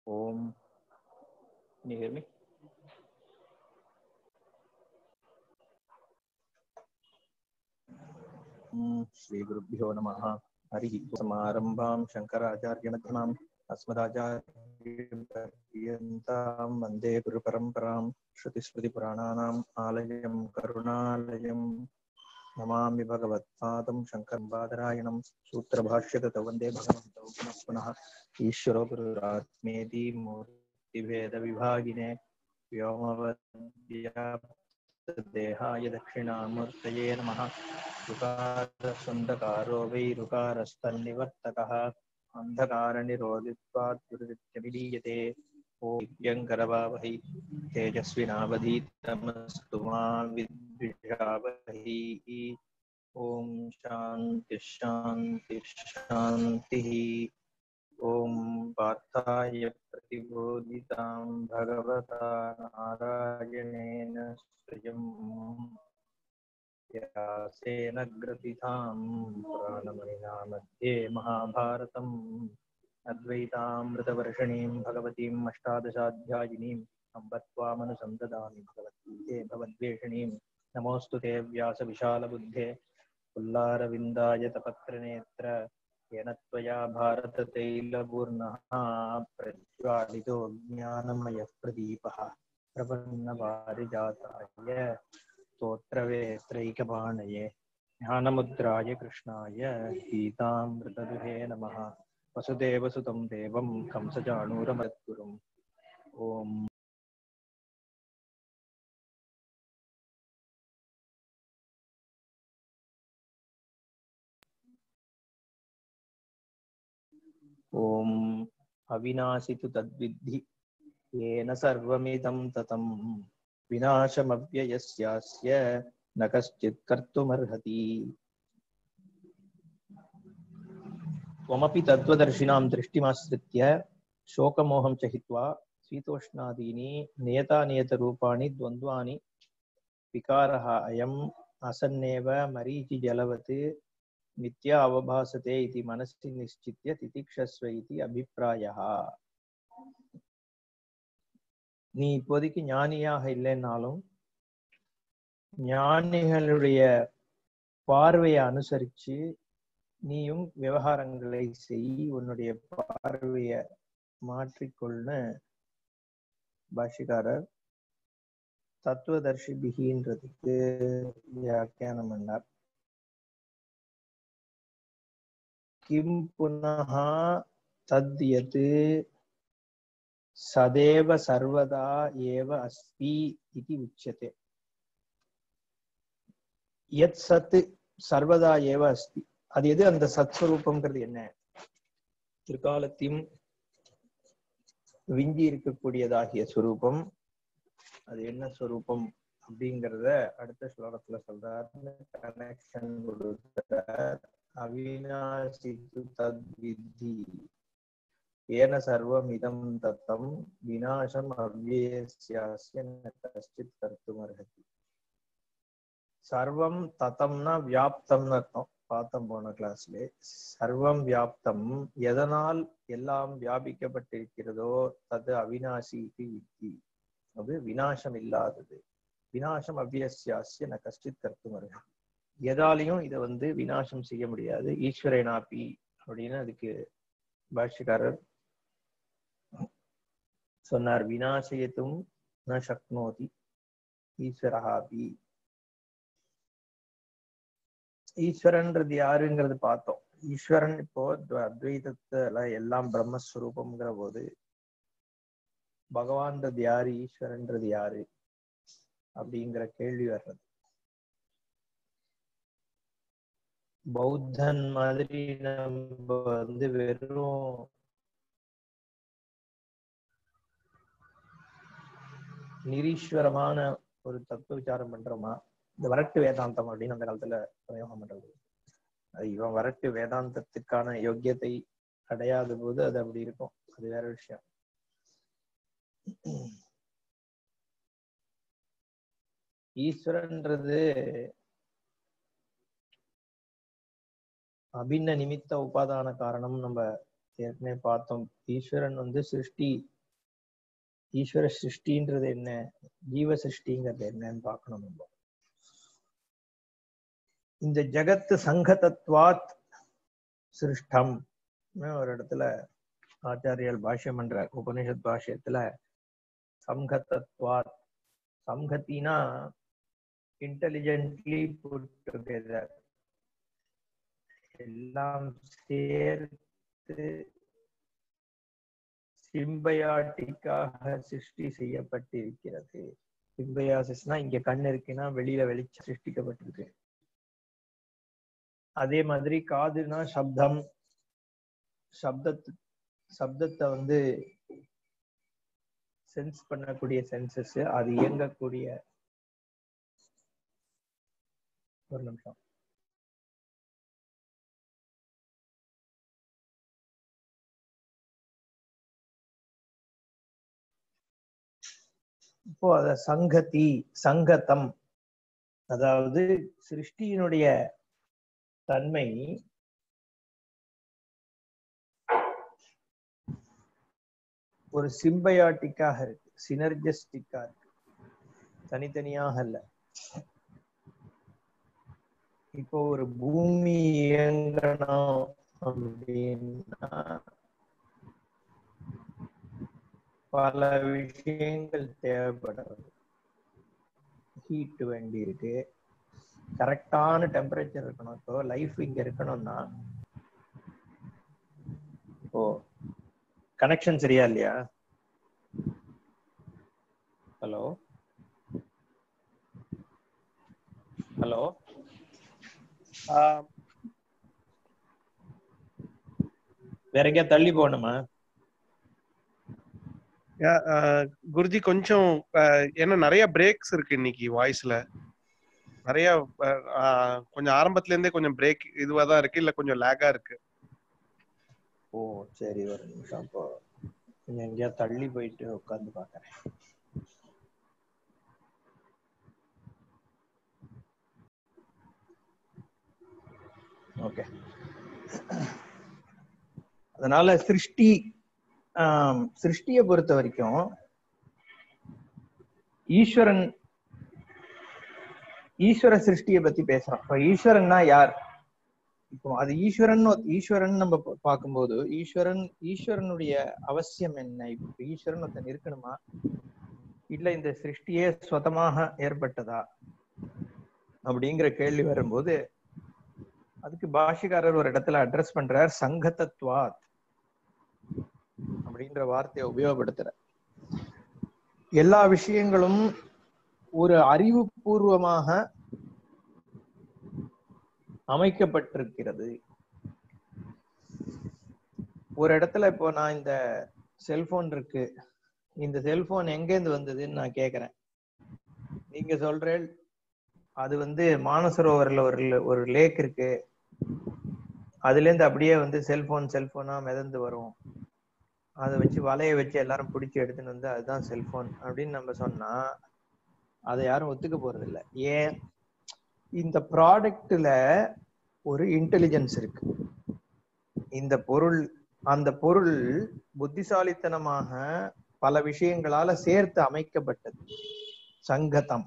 Om. Can you hear me? Shri Gurubhyo Namaha. Harihi Samarambham Shankaracharya-madhyamam Asmadacharya-paryantam Vande Guru Paramparam Shruti-smriti-purananam Alayam Karunalayam Namami Bhagavat-padam Shankaram Badarayanam Sutra-bhashyatata Vande Bhagavantam Punaha Ishvaro Gururatmeti Murti-bheda-vibhagine Vyomavadhyap Dehaya Dakshinamurtaye Namaha Rukarasundakaro Vairukarasthannivartakaha Andhakaranirodhitvat Gurudityavidiyate Om Yankarabhavahi Tejasvinavadhitamastu ma vidvijavahi Om Shanti Shanti Shanti Om Parthaya Pratibodhitam Bhagavata Narayanena Swayam Vyasena Gratitam Pranamaya Madhye Mahabharatam Advaitamritavarshaniim Bhagavatim Ashtadashadhyayinim Ambatvamanusamdadami Bhagavate Bhavadveshaniim Namostute Vyasa Vishala Buddhe Ullara Tapaktranetra Yenatvaya Bharata Teila Burnaha Pratyalito Jnanamaya Pradipaha Prapanna Varijataya Totrave Traikapanaye Jnanamudraya Krishnaya Geetamritaduhe Namaha Vasudeva Sutam Devam Kamsajanuramatgurum Om Om Avinasitu Tadvidhi Yena Sarvamidam Tatam Vinashamavyayasyasya Nakaschit Kartumarhati Tvamapi Tattvadarshinaam Drishtimasritya Shokamoham Chahitva Svitoshnadini Niyata Niyata Rupani Dvandvani Vikaraha Ayam Asanneva Marichi Jalavati Nitya Avabhasate iti Manasi Nischitya Titikshasva iti Abhiprayaha. நீ இப்போதைக்கு ஞானியாக இல்லைன்னாலும் ஞானிகளுடைய பார்வையை அனுசரிச்சு நீயும் விவகாரங்களை செய், உன்னுடைய பார்வையை மாற்றிக்கொள்னு பாஷிகாரர் தத்துவதர்ஷி பிகின்றதுக்கு வியாக்கியானம் பண்ணார். கிம் புனஹா தத்யத் சதேவ சர்வதா ஏவ அஸ்தி இதி உச்சதே. யத் சத் சர்வதா ஏவ அஸ்தி, அது எது? அந்த சத் ஸ்வரூபம்ங்கிறது என்ன? திருக்காலத்தையும் விஞ்சி இருக்கக்கூடியதாகிய ஸ்வரூபம். அது என்ன ஸ்வரூபம் அப்படிங்கிறத அடுத்த ஸ்லோகத்துல சொல்றார். கனெக்ஷன் கொடுக்கிறார். அவிநாசி தத்வித்தி ஏன சர்வம் இதம் தத்தம் விநாசம் அவ்யயஸ்யாஸ்ய ந கஷ்டித் கர்த்துமர்ஹதி. சர்வம் தத்தம்னா வியாப்தம்னு அர்த்தம். பார்த்தோம் போன கிளாஸ்ல. சர்வம் வியாப்தம், எதனால் எல்லாம் வியாபிக்கப்பட்டிருக்கிறதோ தது அவிநாசி வித்தி, அது விநாசம் இல்லாதது. விநாசம் அவ்யயஸ்யாஸ்ய ந கஷ்டித் கர்த்துமர்ஹதி, எதாலையும் இதை விநாசம் செய்ய முடியாது. ஈஸ்வரனாபி அப்படின்னு அதுக்கு பாஷ்யக்காரர் சொன்னார். விநாசயத்தும் ந சக்னோதி ஈஸ்வரஹாபி. ஈஸ்வரன்றது யாருங்கிறது பார்த்தோம். ஈஸ்வரன் இப்போ அத்வைதத்துல எல்லாம் பிரம்மஸ்வரூபம்ங்கிற போது பகவான்றது யாரு, ஈஸ்வரன்றது யாரு அப்படிங்கிற கேள்வி வர்றது. பௌத்தன் மாதிரி நம்ம வெறும் நிரீஸ்வரமான ஒரு தத்துவ விசாரம் பண்றோமா? இந்த வரட்டு வேதாந்தம் அப்படின்னு அந்த காலத்துல பிரயோகம் பண்றது. அது இவன் வரட்டு வேதாந்தத்திற்கான யோக்கியத்தை அடையாத போது அது அப்படி இருக்கும். அது வேற விஷயம். ஈஸ்வரன்றது அபின்ன நிமித்த உபாதான காரணம். நம்ம ஏற்கனவே பார்த்தோம். ஈஸ்வரன் சிருஷ்டி ஈஸ்வர சிருஷ்டின்றது என்ன, ஜீவ சிருஷ்டிங்கிறது என்னன்னு பார்க்கணும். நம்ம இந்த ஜகத்து சங்கதத்வாத் சிருஷ்டம் ஒரு இடத்துல ஆச்சாரியர் பாஷ்யம் பண்றார். உபனிஷத் பாஷ்யத்துல சங்கதத்வாத், சங்கத்தினா இன்டெலிஜென்ட்லி புட் டுகெதர், எல்லாம் சேர்த்து சிம்பயாட்டிக்காக சிருஷ்டி செய்யப்பட்டிருக்கிறது. சிம்பயாசிஸ்னா இங்க கண் இருக்குன்னா வெளியில வெளிச்சம் சிருஷ்டிக்கப்பட்டிருக்கு. அதே மாதிரி காதுனா சப்தம், சப்தத்தை வந்து சென்ஸ் பண்ணக்கூடிய சென்சஸ், அது இயங்கக்கூடிய. ஒரு நிமிஷம். இப்போ அத சங்கதி, சங்கதம், அதாவது சிருஷ்டியினுடைய தன்மை ஒரு சிம்பயாட்டிக்காக இருக்கு, சினர்ஜிஸ்டிக்கா இருக்கு, தனித்தனியாக இல்ல. இப்போ ஒரு பூமி இயங்கணும் அப்படின்னா பல விஷயங்கள் தேவைப்படுறது. ஹீட் வேண்டி இருக்கு, கரெக்டான டெம்பரேச்சர் இருக்கணும். இப்போ லைஃப் இங்க இருக்கணும்னா, இப்போ கனெக்ஷன் சரியா இல்லையா? ஹலோ ஹலோ, வேற எங்கேயா தள்ளி போகணுமா? குருஜி கொஞ்சம் ஏன்னா நிறைய பிரேக்ஸ் இருக்கு இன்னைக்கு வாய்ஸ்ல, நிறைய கொஞ்சம் ஆரம்பத்துல இருந்தே கொஞ்சம் பிரேக் இதுவாதான் இருக்கு, இல்ல கொஞ்சம் லேகா இருக்கு. ஓ சரி, ஒரு நிமிஷம். இப்போ எங்கேயா தள்ளி போயிட்டு உட்காந்து பாக்குறேன். ஓகே. அதனால சிருஷ்டியை பொறுத்த வரைக்கும் ஈஸ்வர சிருஷ்டியை பத்தி பேசுறோம். இப்ப ஈஸ்வரன்னா யார்? இப்போ அது ஈஸ்வரன் நம்ம பார்க்கும்போது ஈஸ்வரனுடைய அவசியம் என்ன? இப்ப ஈஸ்வரன் ஒருத்தன் இருக்கணுமா, இல்ல இந்த சிருஷ்டியே சுதமாக ஏற்பட்டதா அப்படிங்கிற கேள்வி வரும்போது அதுக்கு பாஷிகாரர் ஒரு இடத்துல அட்ரஸ் பண்றார். சங்கதத்வாத் அப்படின்ற வார்த்தையை உபயோகப்படுத்துற. எல்லா விஷயங்களும் ஒரு அறிவுபூர்வமாக அமைக்கப்பட்டிருக்கிறது. ஒரு இடத்துல இப்போ நான் இந்த செல்போன் இருக்கு, இந்த செல்போன் எங்கேருந்து வந்ததுன்னு நான் கேக்குறேன். நீங்க சொல்றேன் அது வந்து மானசரோவர்ல ஒரு லேக் இருக்கு, அதுல இருந்து அப்படியே வந்து செல்போனா மிதந்து வரும், அதை வச்சு வலைய வச்சு எல்லாரும் பிடிச்சி எடுத்துன்னு வந்து அதுதான் செல்போன் அப்படின்னு நம்ம சொன்னா அதை யாரும் ஒத்துக்க போறது இல்லை. ஏன்? இந்த ப்ராடக்ட்ல ஒரு இன்டெலிஜென்ஸ் இருக்கு. அந்த பொருள் புத்திசாலித்தனமாக பல விஷயங்களால சேர்த்து அமைக்கப்பட்டது. சங்கதம்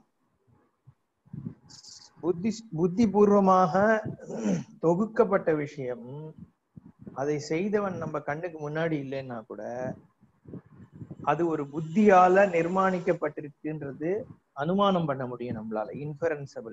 புத்திபூர்வமாக தொகுக்கப்பட்ட விஷயம். அதை செய்தவன் நம்ம கண்ணுக்கு முன்னாடி இல்லைன்னா கூட அது ஒரு புத்தியால நிர்மாணிக்கப்பட்டிருக்குன்றது அனுமானம் பண்ண முடியும் நம்மளால. இன்ஃபரன்சபிள்.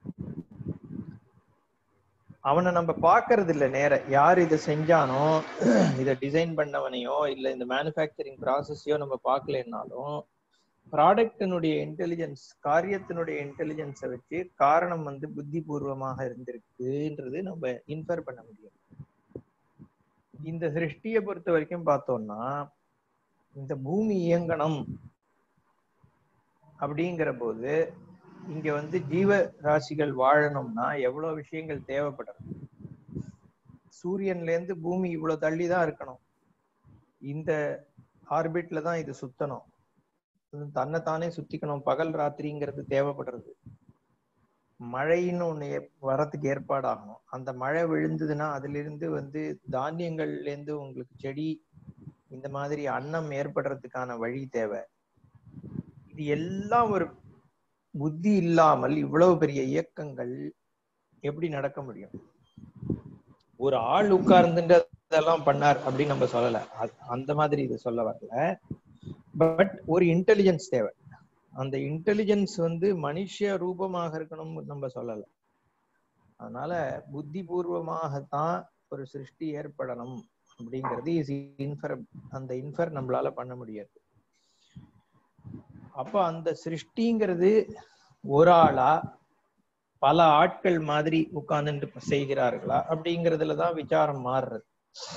அவனை நம்ம பாக்குறது இல்லை நேர. யார் இதை செஞ்சானோ, இதை டிசைன் பண்ணவனையோ இல்ல இந்த மேனுஃபேக்சரிங் ப்ராசஸையோ நம்ம பார்க்கலன்னாலும் ப்ராடக்டினுடைய இன்டெலிஜென்ஸ், காரியத்தினுடைய இன்டெலிஜென்ஸை வச்சு காரணம் வந்து புத்திபூர்வமாக இருந்திருக்குன்றது நம்ம இன்ஃபர் பண்ண முடியும். இந்த சிருஷ்டியை பொறுத்த வரைக்கும் பார்த்தோம்னா இந்த பூமி இயங்கணும் அப்படிங்கிற போது இங்க வந்து ஜீவ ராசிகள் வாழணும்னா எவ்வளவு விஷயங்கள் தேவைப்படும். சூரியன்ல இருந்து பூமி இவ்வளவு தள்ளிதான் இருக்கணும், இந்த ஆர்பிட்ல தான் இது சுத்தணும், தன்னைத்தானே சுத்திக்கணும், பகல் ராத்திரிங்கிறது தேவைப்படுறது. மழைன்னு ஒண்ணு வரத்துக்கு ஏற்பாடாகணும். அந்த மழை விழுந்ததுன்னா அதுல இருந்து வந்து தானியங்கள்ல இருந்து உங்களுக்கு செடி இந்த மாதிரி அன்னம் ஏற்படுறதுக்கான வழி தேவை. இது எல்லாம் ஒரு புத்தி இல்லாமல் இவ்வளவு பெரிய இயக்கங்கள் எப்படி நடக்க முடியும்? ஒரு ஆள் உட்கார்ந்துட்டு அதெல்லாம் பண்ணார் அப்படின்னு நம்ம சொல்லல, அந்த மாதிரி இது சொல்ல வரல. பட் ஒரு இன்டெலிஜென்ஸ் தேவை. அந்த இன்டெலிஜென்ஸ் வந்து மனுஷ ரூபமாக இருக்கணும்னு நம்ம சொல்லல. அதனால புத்தி பூர்வமாகத்தான் ஒரு சிருஷ்டி ஏற்படணும் அப்படிங்கிறது அந்த இன்ஃபர் நம்மளால பண்ண முடியாது. அப்ப அந்த சிருஷ்டிங்கிறது ஒரு ஆளா பல ஆட்கள் மாதிரி உட்கார்ந்துட்டு செய்கிறார்களா அப்படிங்கிறதுலதான் விசாரம் மாறுறது.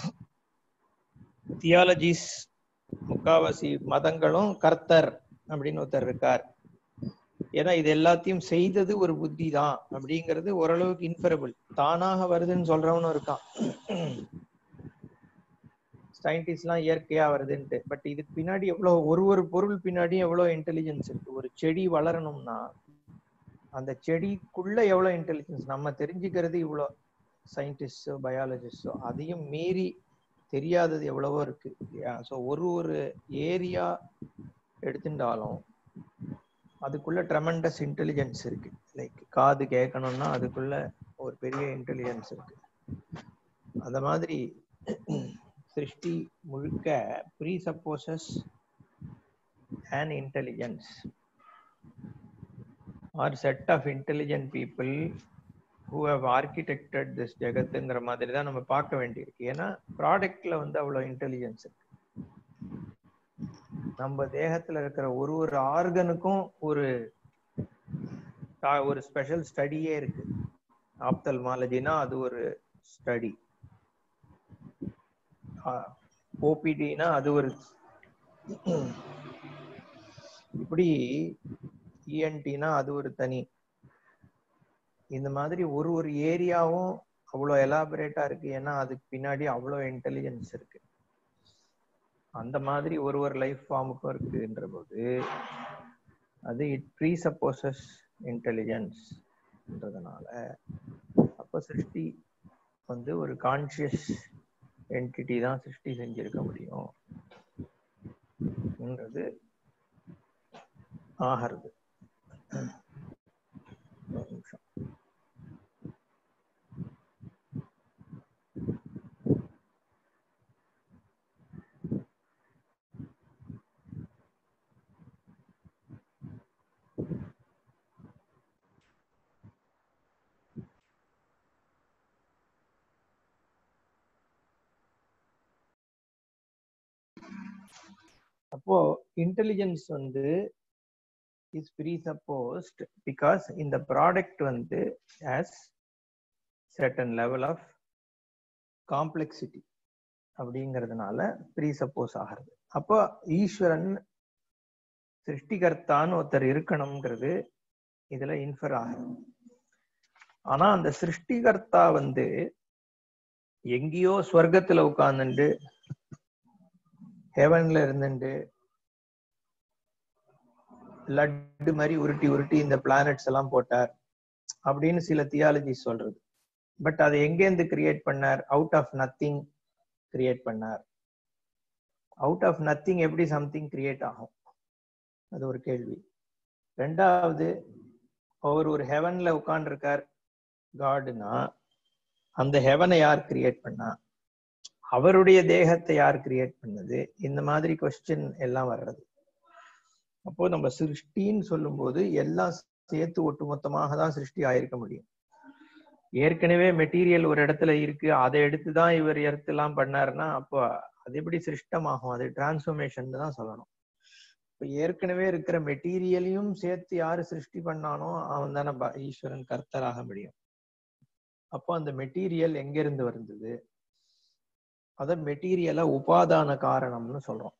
தியாலஜிஸ் முக்காவாசி மதங்களும் கர்த்தர் அப்படின்னு ஒருத்தர் இருக்கார், ஏன்னா இது எல்லாத்தையும் செய்தது ஒரு புத்தி தான் அப்படிங்கிறது ஓரளவுக்கு இன்ஃபரபிள். தானாக வருதுன்னு சொல்றவனும் இருக்கான், சயின்டிஸ்ட் எல்லாம் இயற்கையா வருதுன்ட்டு. பட் இதுக்கு பின்னாடி எவ்வளவு ஒரு பொருள் பின்னாடியும் எவ்வளவு இன்டெலிஜென்ஸ் இருக்கு. ஒரு செடி வளரணும்னா அந்த செடிக்குள்ள எவ்வளவு இன்டெலிஜென்ஸ் நம்ம தெரிஞ்சுக்கிறது இவ்வளோ, சயின்டிஸ்டோ பயாலஜிஸ்டோ அதையும் மீறி தெரியாதது எவ்வளவோ இருக்கு. ஸோ ஒரு ஏரியா எடுத்துட்டாலும் அதுக்குள்ள ட்ரெமெண்டஸ் இன்டெலிஜென்ஸ் இருக்கு. லைக் காது கேட்கணும்னா அதுக்குள்ள ஒரு பெரிய இன்டெலிஜென்ஸ் இருக்கு. அந்த மாதிரி சிருஷ்டி முழுக்க presuppposes an intelligence or set of intelligent people who have architected this ஜெகத்துங்கிற மாதிரி தான் நம்ம பார்க்க வேண்டியிருக்கு. ஏன்னா ப்ராடக்ட்ல வந்து அவ்வளவு இன்டெலிஜென்ஸ் இருக்கு. நம்ம தேகத்துல இருக்கிற ஒரு ஆர்கனுக்கும் ஒரு ஸ்பெஷல் ஸ்டடியே இருக்கு. ஆப்தல்மாலஜினா அது ஒரு ஸ்டடி, ஓபிடினா அது ஒரு, இப்படி இஎன்டினா அது ஒரு தனி. இந்த மாதிரி ஒரு ஏரியாவும் அவ்வளோ எலாபரேட்டா இருக்கு. ஏன்னா அதுக்கு பின்னாடி அவ்வளோ இன்டெலிஜென்ஸ் இருக்கு. அந்த மாதிரி ஒரு லைஃப் ஃபார்முக்கும் இருக்குன்ற போது அது இட் ப்ரீசப்போசஸ் இன்டெலிஜென்ஸ்ன்றதுனால அப்போ சிருஷ்டி வந்து ஒரு கான்சியஸ் என்டிட்டி தான் சிருஷ்டி செஞ்சிருக்க முடியும் என்றது ஆகிறது. ஒரு நிமிஷம். அப்போ இன்டெலிஜென்ஸ் வந்து இஸ் presupposed because இந்த ப்ராடக்ட் வந்து has certain level of complexity அப்படிங்கிறதுனால ப்ரீசப்போஸ் ஆகிறது. அப்போ ஈஸ்வரன் சிருஷ்டிகர்த்தான்னு ஒருத்தர் இருக்கணும்ங்கிறது இதுல இன்ஃபர் ஆகுது. ஆனா அந்த சிருஷ்டிகர்த்தா வந்து எங்கேயோ ஸ்வர்க்கத்துல உட்கார்ந்துட்டு ஹெவன்ல இருந்துட்டு லட்டு மாதிரி உருட்டி இந்த பிளானட்ஸ் எல்லாம் போட்டார் அப்படின்னு சில தியாலஜி சொல்றது. பட் அதை எங்கேருந்து கிரியேட் பண்ணார்? அவுட் ஆஃப் நத்திங் கிரியேட் பண்ணார். அவுட் ஆஃப் நத்திங் எப்படி சம்திங் கிரியேட் ஆகும்? அது ஒரு கேள்வி. ரெண்டாவது, அவர் ஒரு ஹெவன்ல உட்கார்ந்துருக்கார் காடுனா அந்த ஹெவனை யார் கிரியேட் பண்ணா? அவருடைய தேகத்தை யார் கிரியேட் பண்ணது? இந்த மாதிரி கொஸ்டின் எல்லாம் வர்றது. அப்போ நம்ம சிருஷ்டின்னு சொல்லும் போது எல்லாம் சேர்த்து ஒட்டுமொத்தமாக தான் சிருஷ்டி ஆயிருக்க முடியும். ஏற்கனவே மெட்டீரியல் ஒரு இடத்துல இருக்கு, அதை எடுத்துதான் இவர் எர்த்தெல்லாம் பண்ணாருன்னா அப்போ அது எப்படி சிருஷ்டமாகும்? அது டிரான்ஸ்ஃபர்மேஷன் தான் சொல்லணும். இப்போ ஏற்கனவே இருக்கிற மெட்டீரியலையும் சேர்த்து யாரு சிருஷ்டி பண்ணானோ அவன் தானே ஈஸ்வரன் கர்த்தராக முடியும். அப்போ அந்த மெட்டீரியல் எங்கிருந்து வந்தது? அத மெட்டீரியலை உபாதான காரணம்னு சொல்றோம்.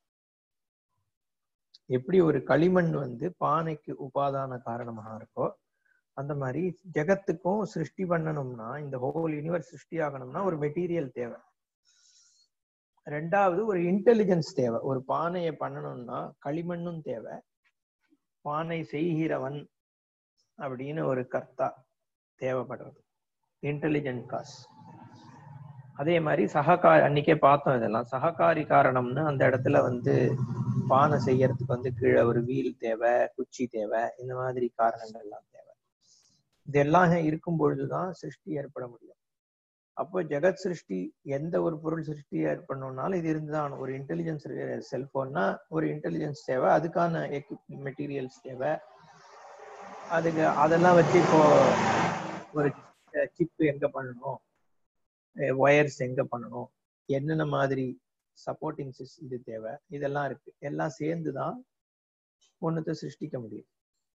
எப்படி ஒரு களிமண் வந்து பானைக்கு உபாதான காரணமாக இருக்கோ அந்த மாதிரி ஜெகத்துக்கும் சிருஷ்டி பண்ணணும்னா, இந்த ஹோல் யூனிவர்ஸ் சிருஷ்டி ஆகணும்னா ஒரு மெட்டீரியல் தேவை. ரெண்டாவது ஒரு இன்டெலிஜென்ஸ் தேவை. ஒரு பானையை பண்ணணும்னா களிமண்ணும் தேவை, பானை செய்கிறவன் அப்படின்னு ஒரு கர்த்தா தேவைப்படுறது, இன்டெலிஜென்ட் காஸ். அதே மாதிரி அன்னைக்கே பார்த்தோம், இதெல்லாம் சககாரி காரணம்னு அந்த இடத்துல வந்து பானை செய்யறதுக்கு வந்து கீழே ஒரு வீல் தேவை, குச்சி தேவை, இந்த மாதிரி காரணங்கள் எல்லாம் தேவை. இதெல்லாம் இருக்கும் பொழுதுதான் சிருஷ்டி ஏற்பட முடியும். அப்போ ஜெகத் சிருஷ்டி, எந்த ஒரு பொருள் சிருஷ்டி ஏற்படணும்னாலும் இது இருந்துதான். ஒரு இன்டெலிஜென்ஸ், செல்போன்னா ஒரு இன்டெலிஜென்ஸ் தேவை, அதுக்கான மெட்டீரியல்ஸ் தேவை. அதுக்கு அதெல்லாம் வச்சு இப்போ ஒரு சிப்பு எங்க பண்ணணும், ஒயர்ஸ் எங்க பண்ணணும், என்னென்ன மாதிரி சப்போர்ட்டிங் இது தேவை, இதெல்லாம் இருக்கு. எல்லாம் சேர்ந்துதான் ஒண்ணுத்தை சிருஷ்டிக்க முடியும்.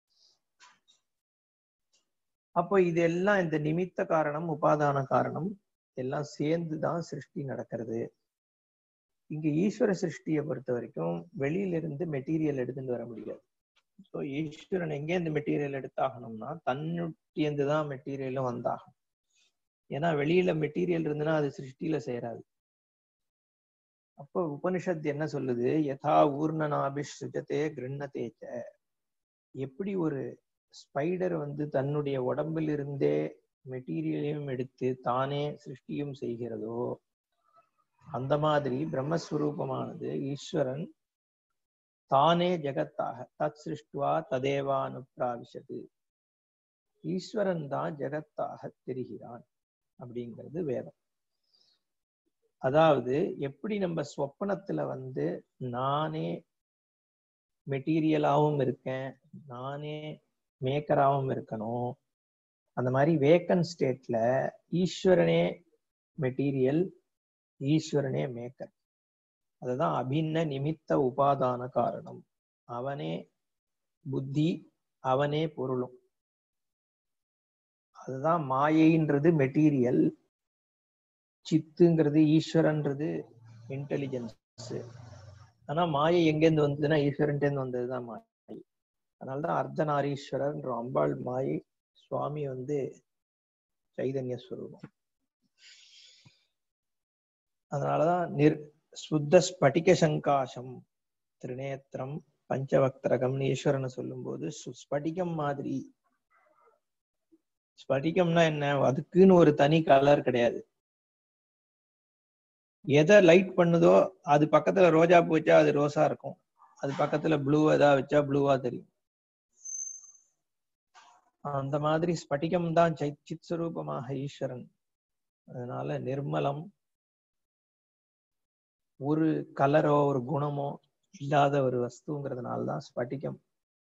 அப்போ இதெல்லாம் இந்த நிமித்த காரணம், உபாதான காரணம் எல்லாம் சேர்ந்துதான் சிருஷ்டி நடக்கிறது. இங்க ஈஸ்வர சிருஷ்டியை பொறுத்த வரைக்கும் வெளியிலிருந்து மெட்டீரியல் எடுத்துட்டு வர முடியாது. ஸோ ஈஸ்வரன் எங்கே இந்த மெட்டீரியல் எடுத்தாகணும்னா தன்னுட்டியந்து தான் மெட்டீரியலும் வந்தாகும். ஏன்னா வெளியில மெட்டீரியல் இருந்துன்னா அது சிருஷ்டியில சேராது. அப்போ உபனிஷத் என்ன சொல்லுது, யதா ஊர்ணநாபிஷ்ருஜதே கிருண்ணதேச்ச, எப்படி ஒரு ஸ்பைடர் வந்து தன்னுடைய உடம்பிலிருந்தே மெட்டீரியலையும் எடுத்து தானே சிருஷ்டியும் செய்கிறதோ, அந்த மாதிரி பிரம்மஸ்வரூபமானது ஈஸ்வரன் தானே ஜெகத்தாக தத் சிருஷ்டுவா ததேவானுப்ராவிஷது, ஈஸ்வரன் தான் ஜெகத்தாக தெரிகிறான் அப்படிங்கிறது வேதம். அதாவது எப்படி நம்ம ஸ்வப்னத்துல வந்து நானே மெட்டீரியலாவும் இருக்கேன், நானே மேக்கராவும் இருக்கணும், அந்த மாதிரி வேக்கன் ஸ்டேட்ல ஈஸ்வரனே மெட்டீரியல், ஈஸ்வரனே மேக்கர். அதுதான் அபின்ன நிமித்த உபாதான காரணம். அவனே புத்தி, அவனே பொருளும். அதுதான் மாயைன்றது மெட்டீரியல், சித்துங்கிறது ஈஸ்வரன்றது இன்டெலிஜென்ஸ். ஆனா மாயை எங்கேருந்து வந்ததுன்னா ஈஸ்வரன்டேருந்து வந்ததுதான் மாயை. அதனாலதான் அர்த்தநாரீஸ்வரர் அம்பாள் மாயை, சுவாமி வந்து சைதன்ய ஸ்வரூபம். அதனாலதான் சுத்த ஸ்படிக சங்காசம் திரிநேத்திரம் பஞ்சவக்திரகம்னு ஈஸ்வரனை சொல்லும் போது ஸ்படிகம் மாதிரி. ஸ்படிகம்னா என்ன, அதுக்குன்னு ஒரு தனி கலர் கிடையாது. எதை லைட் பண்ணுதோ அது பக்கத்துல ரோஜா பூ வச்சா அது ரோஸா இருக்கும், அது பக்கத்துல ப்ளூ ஏதாவது வச்சா ப்ளூவா தெரியும். அந்த மாதிரி ஸ்படிகம் தான் சித் சுரூபமாக ஈஸ்வரன். அதனால நிர்மலம், ஒரு கலரோ ஒரு குணமோ இல்லாத ஒரு வஸ்துங்கிறதுனாலதான் ஸ்படிகம்.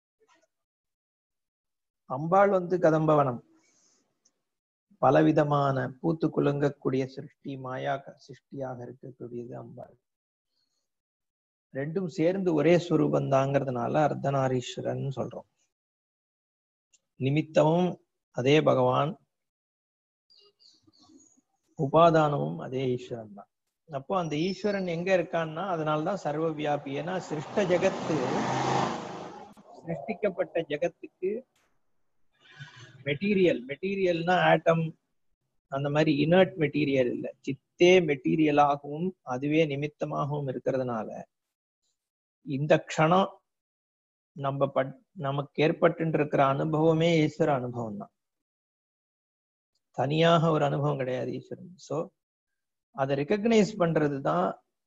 அம்பாள் வந்து கதம்பவனம், பலவிதமான பூத்து குலுங்கக்கூடிய சிருஷ்டி, மாயா சிருஷ்டியாக இருக்கக்கூடியது அம்பாள். ரெண்டும் சேர்ந்து ஒரே ஸ்வரூபந்தாங்கிறதுனால அர்த்தநாரீஸ்வரன் சொல்றோம். நிமித்தமும் அதே பகவான், உபாதானமும் அதே ஈஸ்வரன் தான். அப்போ அந்த ஈஸ்வரன் எங்க இருக்கான்னா அதனால்தான் சர்வ வியாபி. ஏன்னா சிருஷ்ட ஜெகத்து, சிருஷ்டிக்கப்பட்ட ஜெகத்துக்கு மெட்டீரியல்னா ஆட்டம் அந்த மாதிரி இனர்ட் மெட்டீரியல் இல்ல, சித்தே மெட்டீரியலாகவும் அதுவே நிமித்தமாகவும் இருக்கிறதுனால இந்த க்ஷணம் நமக்கு ஏற்பட்டு இருக்கிற அனுபவமே ஈஸ்வர அனுபவம் தான், தனியாக ஒரு அனுபவம் கிடையாது ஈஸ்வரன். சோ அதை ரெகக்னைஸ் பண்றதுதான்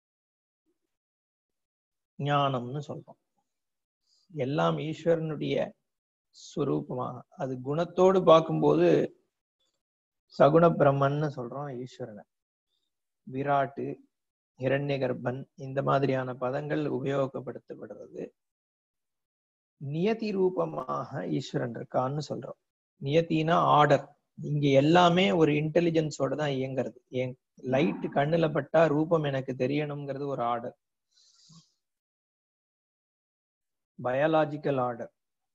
ஞானம்னு சொல்றோம். எல்லாம் ஈஸ்வரனுடைய ஸ்வரூபமாக, அது குணத்தோடு பார்க்கும்போது சகுண பிரம்மன்னு சொல்றோம் ஈஸ்வரனை. விராட்டு, ஹிரண்ய கர்ப்பன் இந்த மாதிரியான பதங்கள் உபயோகப்படுத்தப்படுறது நியதி ரூபமாக ஈஸ்வரன் இருக்கான்னு சொல்றோம். நியத்தினா ஆர்டர். இங்க எல்லாமே ஒரு இன்டெலிஜென்ஸோட தான் இயங்குறது. என் லைட் கண்ணுல பட்டா ரூபம் எனக்கு தெரியணுங்கிறது ஒரு order, biological order,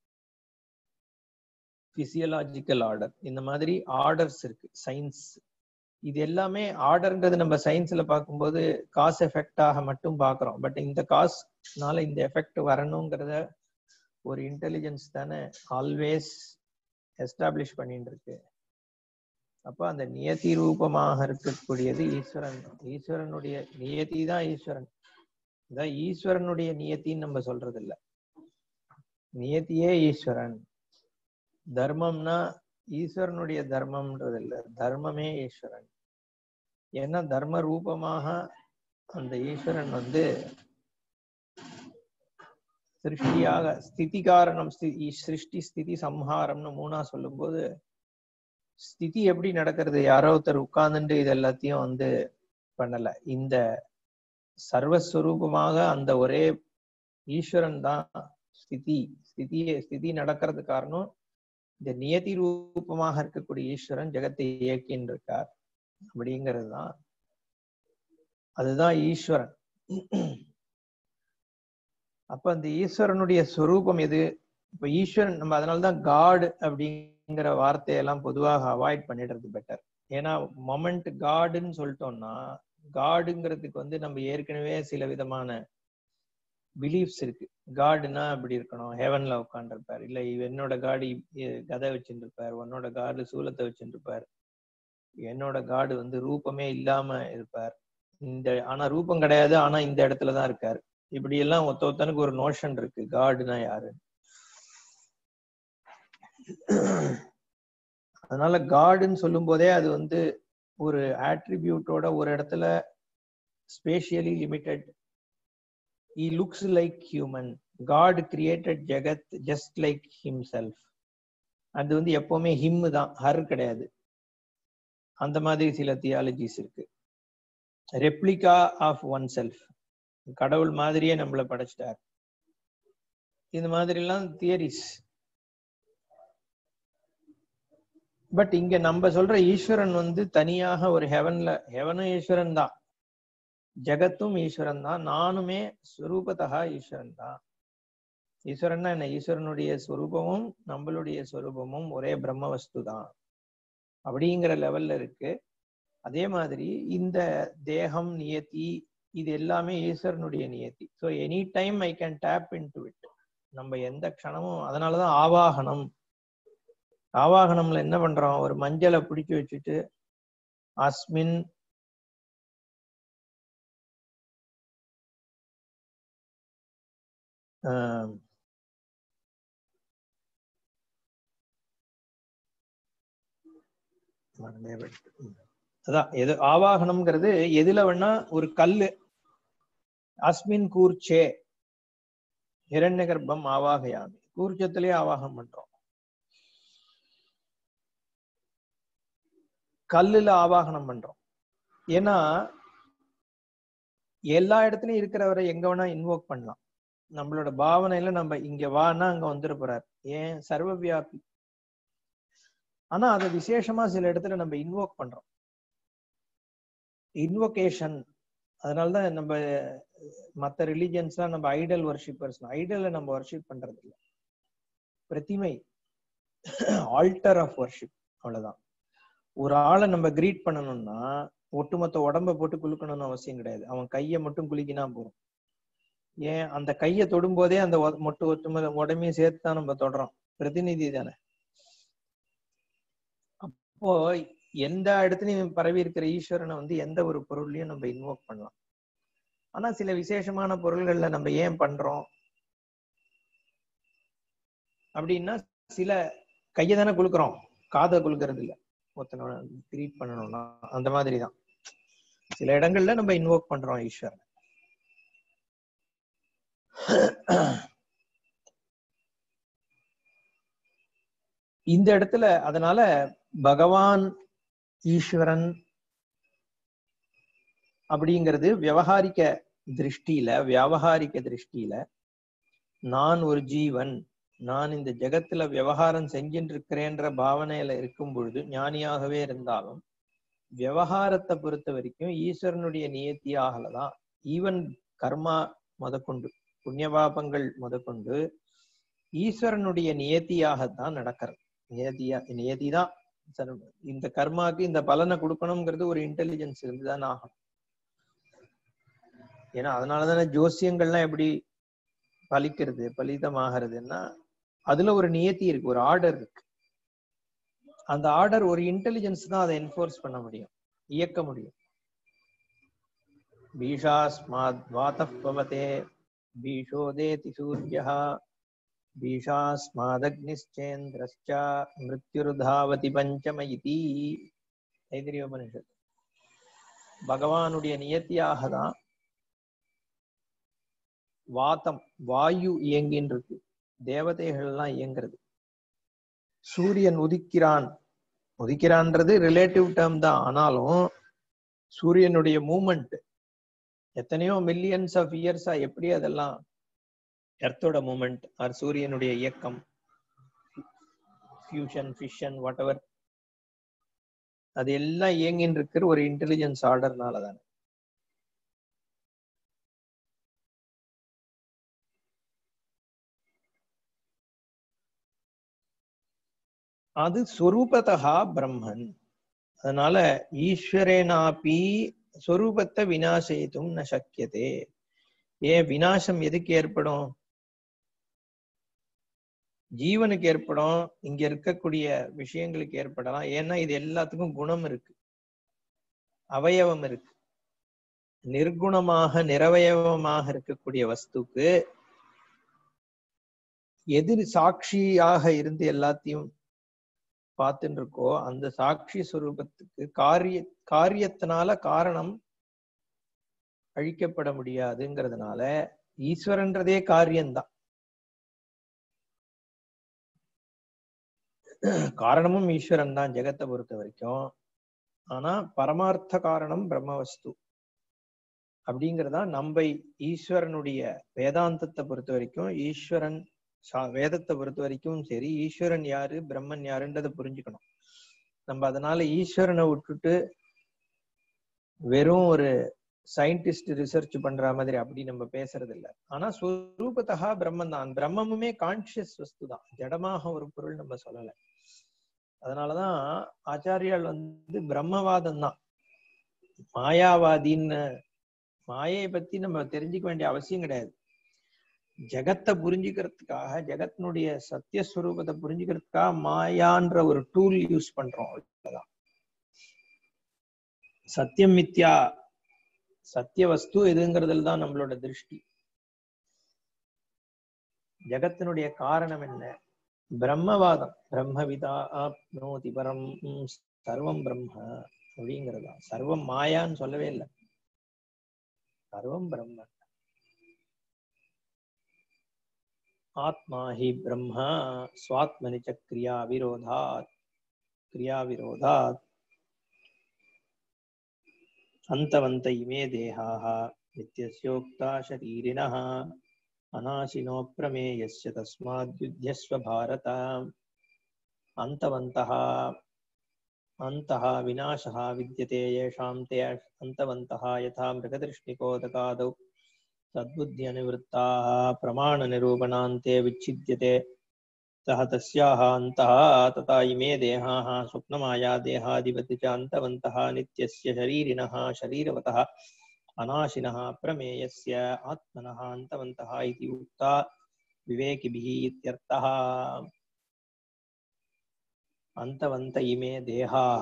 physiological order, இந்த மாதிரி ஆர்டர்ஸ் இருக்கு. சயின்ஸ் இது எல்லாமே ஆர்டர்ன்றது நம்ம சயின்ஸ்ல பார்க்கும்போது காஸ் எஃபெக்டாக மட்டும் பார்க்கிறோம். பட் இந்த காஸ்னால இந்த எஃபெக்ட் வரணுங்கிறத ஒரு இன்டெலிஜென்ஸ் தானே ஆல்வேஸ் எஸ்டாப்ளிஷ் பண்ணிட்டு இருக்கு. அப்ப அந்த நியதி ரூபமாக இருக்கக்கூடியது ஈஸ்வரன். ஈஸ்வரனுடைய நியதி தான் ஈஸ்வரன். இதான் ஈஸ்வரனுடைய நியத்தின்னு நம்ம சொல்றது இல்ல, நியத்தியே ஈஸ்வரன். தர்மம்னா ஈஸ்வரனுடைய தர்மம்ன்றது இல்ல, தர்மமே ஈஸ்வரன். ஏன்னா தர்ம ரூபமாக அந்த ஈஸ்வரன் வந்து சிருஷ்டியாக ஸ்திதி காரணம், சிருஷ்டி ஸ்திதி சம்ஹாரம்னு மூணா சொல்லும்போது ஸ்திதி எப்படி நடக்கிறது? யாரோ ஒருத்தர் உட்கார்ந்துட்டு இது எல்லாத்தையும் வந்து பண்ணல. இந்த சர்வஸ்வரூபமாக அந்த ஒரே ஈஸ்வரன் தான் ஸ்திதி நடக்கிறது காரணம். இந்த நியதி ரூபமாக இருக்கக்கூடிய ஈஸ்வரன் ஜெகத்தை இயக்கின்னு இருக்கார் அப்படிங்கிறது தான். அதுதான் ஈஸ்வரன். அப்ப அந்த ஈஸ்வரனுடைய ஸ்வரூபம் எது? இப்ப ஈஸ்வரன் நம்ம அதனாலதான் காட் அப்படிங்கிற வார்த்தையெல்லாம் பொதுவாக அவாய்ட் பண்ணிடுறது பெட்டர். ஏன்னா மொமெண்ட் காடுன்னு சொல்லிட்டோம்னா, காடுங்கிறதுக்கு வந்து நம்ம ஏற்கனவே சில விதமான பிலீஃப்ஸ் இருக்கு. காடுனா இப்படி இருக்கணும், ஹெவன்ல உட்காந்துருப்பார், இல்ல என்னோட காடு கதை வச்சுட்டு இருப்பார், உன்னோட காடு சூலத்தை வச்சுட்டு இருப்பார், என்னோட காடு வந்து ரூபமே இல்லாம இருப்பார், ஆனா ரூபம் கிடையாது, ஆனா இந்த இடத்துலதான் இருக்காரு. இப்படி எல்லாம் ஒருத்தனுக்கு ஒரு நோஷன் இருக்கு காடுனா யாரு. அதனால காடுன்னு சொல்லும் போதே அது வந்து ஒரு ஆட்ரிபியூட்டோட ஒரு இடத்துல spatially limited. He looks like human. God created Jagat just like himself. அது வந்து எப்பவுமே ஹிம் தான், ஹர் கிடையாது. அந்த மாதிரி சில தியாலஜிஸ் இருக்கு. ரெப்ளிகா ஆஃப் ஒன் செல்ஃப், கடவுள் மாதிரியே நம்மளை படைச்சிட்டார். இந்த மாதிரி எல்லாம் தியரிஸ். பட் இங்க நம்ம சொல்ற ஈஸ்வரன் வந்து தனியாக ஒரு ஹெவனும் ஈஸ்வரன் தான், ஜெகத்தும் ஈஸ்வரன் தான், நானுமே ஸ்வரூபத்தகா ஈஸ்வரன் தான். ஈஸ்வரன்னா என்ன? ஈஸ்வரனுடைய ஸ்வரூபமும் நம்மளுடைய ஸ்வரூபமும் ஒரே பிரம்ம வஸ்து தான் அப்படிங்கிற லெவல்ல இருக்கு. அதே மாதிரி இந்த தேகம் நியத்தி இது எல்லாமே ஈஸ்வரனுடைய நியத்தி. So any time I can tap in to it. நம்ம எந்த க்ஷணமும். அதனாலதான் ஆவாகனம்ல என்ன பண்றோம்? ஒரு மஞ்சளை பிடிச்சி வச்சுட்டு அஸ்மின் அதான் எது ஆவாகனம்ங்கிறது எதுல வேணா ஒரு கல்லு. அஸ்மின் கூர்ச்சே ஹிரண்ய கர்ப்பம் ஆவாகயாமி, கூர்ச்சத்திலேயே ஆவாகம் பண்றோம். கல்லுல ஆவாகனம் பண்றோம். ஏன்னா எல்லா இடத்துலயும் இருக்கிறவரை எங்க வேணா இன்வோக் பண்ணலாம். நம்மளோட பாவனையில நம்ம இங்க வானா அங்க வந்துட போறாரு. ஏன்? சர்வ வியாபி. ஆனா அதை விசேஷமா சில இடத்துல நம்ம இன்வோக் பண்றோம், இன்வோகேஷன். அதனாலதான் நம்ம மற்ற ரிலிஜியன்ஸ்லாம் நம்ம ஐடல் வர்ஷிப்பர்ஸ், ஐடலை நம்ம வர்ஷிப் பண்றது இல்லை, பிரதிமை, ஆல்டர் ஆஃப் வர்ஷிப், அவ்வளவுதான். ஒரு ஆளை நம்ம கிரீட் பண்ணணும்னா ஒட்டுமொத்த உடம்ப போட்டு குலுக்கணும்னு அவசியம் கிடையாது, அவன் கையை மட்டும் குலுக்கினா போதும். ஏன்? அந்த கையை தொடும் போதே அந்த ஒட்டுமொத்த உடம்பையும் சேர்த்து தான் நம்ம தொடுறோம், பிரதிநிதி தானே. அப்போ எந்த இடத்துலயும் பரவி இருக்கிற ஈஸ்வரனை வந்து எந்த ஒரு பொருள்லயும் நம்ம இன்வோக் பண்ணலாம். ஆனா சில விசேஷமான பொருள்கள்ல நம்ம ஏன் பண்றோம் அப்படின்னா, சில கையை தானே குலுக்குறோம், காதை குலுக்கிறது இல்ல. ஒருத்தனை கிரீட் பண்ணணும்னா அந்த மாதிரிதான் சில இடங்கள்ல நம்ம இன்வோக் பண்றோம் ஈஸ்வரன். இந்த இடத்துல அதனால பகவான் ஈஸ்வரன் அப்படிங்கிறது வியாவகாரிக திருஷ்டியில நான் ஒரு ஜீவன், நான் இந்த ஜெகத்துல விவகாரம் செஞ்சுட்டு இருக்கிறேன்ற பாவனையில இருக்கும் பொழுது ஞானியாகவே இருந்தாலும் விவகாரத்தை பொறுத்த வரைக்கும் ஈஸ்வரனுடைய நியத்தியாகலதான். ஈவன் கர்மா முதற்கொண்டு, புண்ணிய பாபங்கள் முதற்கொண்டு ஈஸ்வரனுடைய நியத்தியாகத்தான் நடக்கிறது. நியதிதான். இந்த கர்மாக்கு இந்த பலனை கொடுக்கணுங்கிறது ஒரு இன்டெலிஜென்ஸ் இருந்துதான் ஆகும். ஏன்னா அதனாலதானே ஜோசியங்கள்லாம் எப்படி பலிக்கிறது, பலிதமாகிறதுன்னா அதுல ஒரு நியத்தி இருக்கு, ஒரு ஆர்டர் இருக்கு. அந்த ஆர்டர் ஒரு இன்டெலிஜென்ஸ் தான் அதை என்ஃபோர்ஸ் பண்ண முடியும், இயக்க முடியும். பீஷாஸ்மாத் வாதः பவதே பீஷோதேதி சூர்யः பீஷாஸ்மாதக்னிச்சேந்திரஸ்ச மிருத்யுர்தாவதி பஞ்சம இதி. தைத்திரியோபனிஷத். பகவானுடைய நியத்தியாக தான் வாதம் வாயு இயங்கின்னு இருக்கு, தேவதைகள் எல்லாம் இயங்குறது. சூரியன் உதிக்கிறான்றது ரிலேட்டிவ் டேர்ம் தான். ஆனாலும் சூரியனுடைய மூமெண்ட் எத்தனையோ மில்லியன்ஸ் ஆஃப் இயர்ஸா எப்படி அதெல்லாம் எர்த்தோட மூமெண்ட் ஆர் சூரியனுடைய இயக்கம், ஃபியூஷன் ஃபிஷன் வாட் எவர், அது எல்லாம் இயங்கின்னு இருக்கிற ஒரு இன்டெலிஜென்ஸ் ஆர்டர்னால தானே. அது சொரூபதா பிரம்மன். அதனால ஈஸ்வரேனாபி சொரூபத்தை விநாசயித்தும் ந சக்கியதே. ஏன் விநாசம் எதுக்கு ஏற்படும்? ஜீவனுக்கு ஏற்படும், இங்க இருக்கக்கூடிய விஷயங்களுக்கு ஏற்படலாம். ஏன்னா இது எல்லாத்துக்கும் குணம் இருக்கு, அவயவம் இருக்கு. நிர்குணமாக நிரவயவமாக இருக்கக்கூடிய வஸ்துக்கு எது சாட்சியாக இருந்து எல்லாத்தையும் பார்த்துட்டு இருக்கோ அந்த சாட்சி சுரூபத்துக்கு காரியத்தினால காரணம் அழிக்கப்பட முடியாதுங்கிறதுனால ஈஸ்வரன்றதே காரியம்தான். காரணமும் ஈஸ்வரன் தான் ஜெகத்தை பொறுத்த வரைக்கும். ஆனா பரமார்த்த காரணம் பிரம்மவஸ்து அப்படிங்கிறதா நம்ம ஈஸ்வரனுடைய வேதாந்தத்தை பொறுத்த வரைக்கும், ஈஸ்வரன் வேதத்தை பொறுத்த வரைக்கும் சரி, ஈஸ்வரன் யாரு பிரம்மன் யாருன்றதை புரிஞ்சுக்கணும் நம்ம. அதனால ஈஸ்வரனை விட்டுட்டு வெறும் ஒரு சயின்டிஸ்ட் ரிசர்ச் பண்ற மாதிரி அப்படி நம்ம பேசுறது இல்லை. ஆனா ஸ்வரூபத்தா பிரம்மன் தான். பிரம்மமுமே கான்சியஸ் வஸ்து தான், ஜடமாக ஒரு பொருள் நம்ம சொல்லலை. அதனாலதான் ஆச்சாரியால் பிரம்மவாதம் தான். மாயாவாதின்னு மாயை பத்தி நம்ம தெரிஞ்சுக்க வேண்டிய அவசியம் கிடையாது. ஜெகத்தை புரிஞ்சுக்கிறதுக்காக, ஜெகத்தினுடைய சத்தியஸ்வரூபத்தை புரிஞ்சுக்கிறதுக்காக மாயான்ற ஒரு டூல் யூஸ் பண்றோம். அவ்வளவுதான். சத்தியம் மித்யா, சத்திய வஸ்து எதுங்கிறதுல தான் நம்மளோட திருஷ்டி. ஜெகத்தினுடைய காரணம் என்ன? பிரம்மவாதம். பிரம்மவிதா ஆப்னோதி பரம் சர்வம் பிரம்ம அப்படிங்கிறதா. சர்வம் மாயான்னு சொல்லவே இல்லை, சர்வம் பிரம்ம. ஆத்மா ஹி பிரம்ம ஸ்வாத்மனி ச கிரியா விரோதாத் அந்தவந்த இமே தேஹாஹ நித்யஸ்யோக்தா ஷரீரிணஹ அநாசினோ பிரமேயஸ்ய தஸ்மாத் யுத்யஸ்வ பாரத. அந்தவந்தஹ அந்தஹ விநாசஹ வித்யதே யேஷாம் தே அந்தவந்தஹ யதா மிருகதிருஷ்ணிகோதகாதௌ தத்புத்தி அனிவృత్తాः பிரமாண நிரூபணாந்தே விச்சித்யதே சஹ தஸ்யாஹ அந்தஹ ததா இமே தேஹாஹ ஸ்வப்னமாயா தேஹாதிபதி ச அந்தவந்தஹ நித்யஸ்ய ஷரீரிணஹ ஷரீரவதஹ அநாசினஹ பிரமேயஸ்ய ஆத்மனஹ அந்தவந்தஹ இதி உக்தா விவேகிபிஹ இத்யர்த்தஹ. அந்தவந்த இமே தேஹாஹ.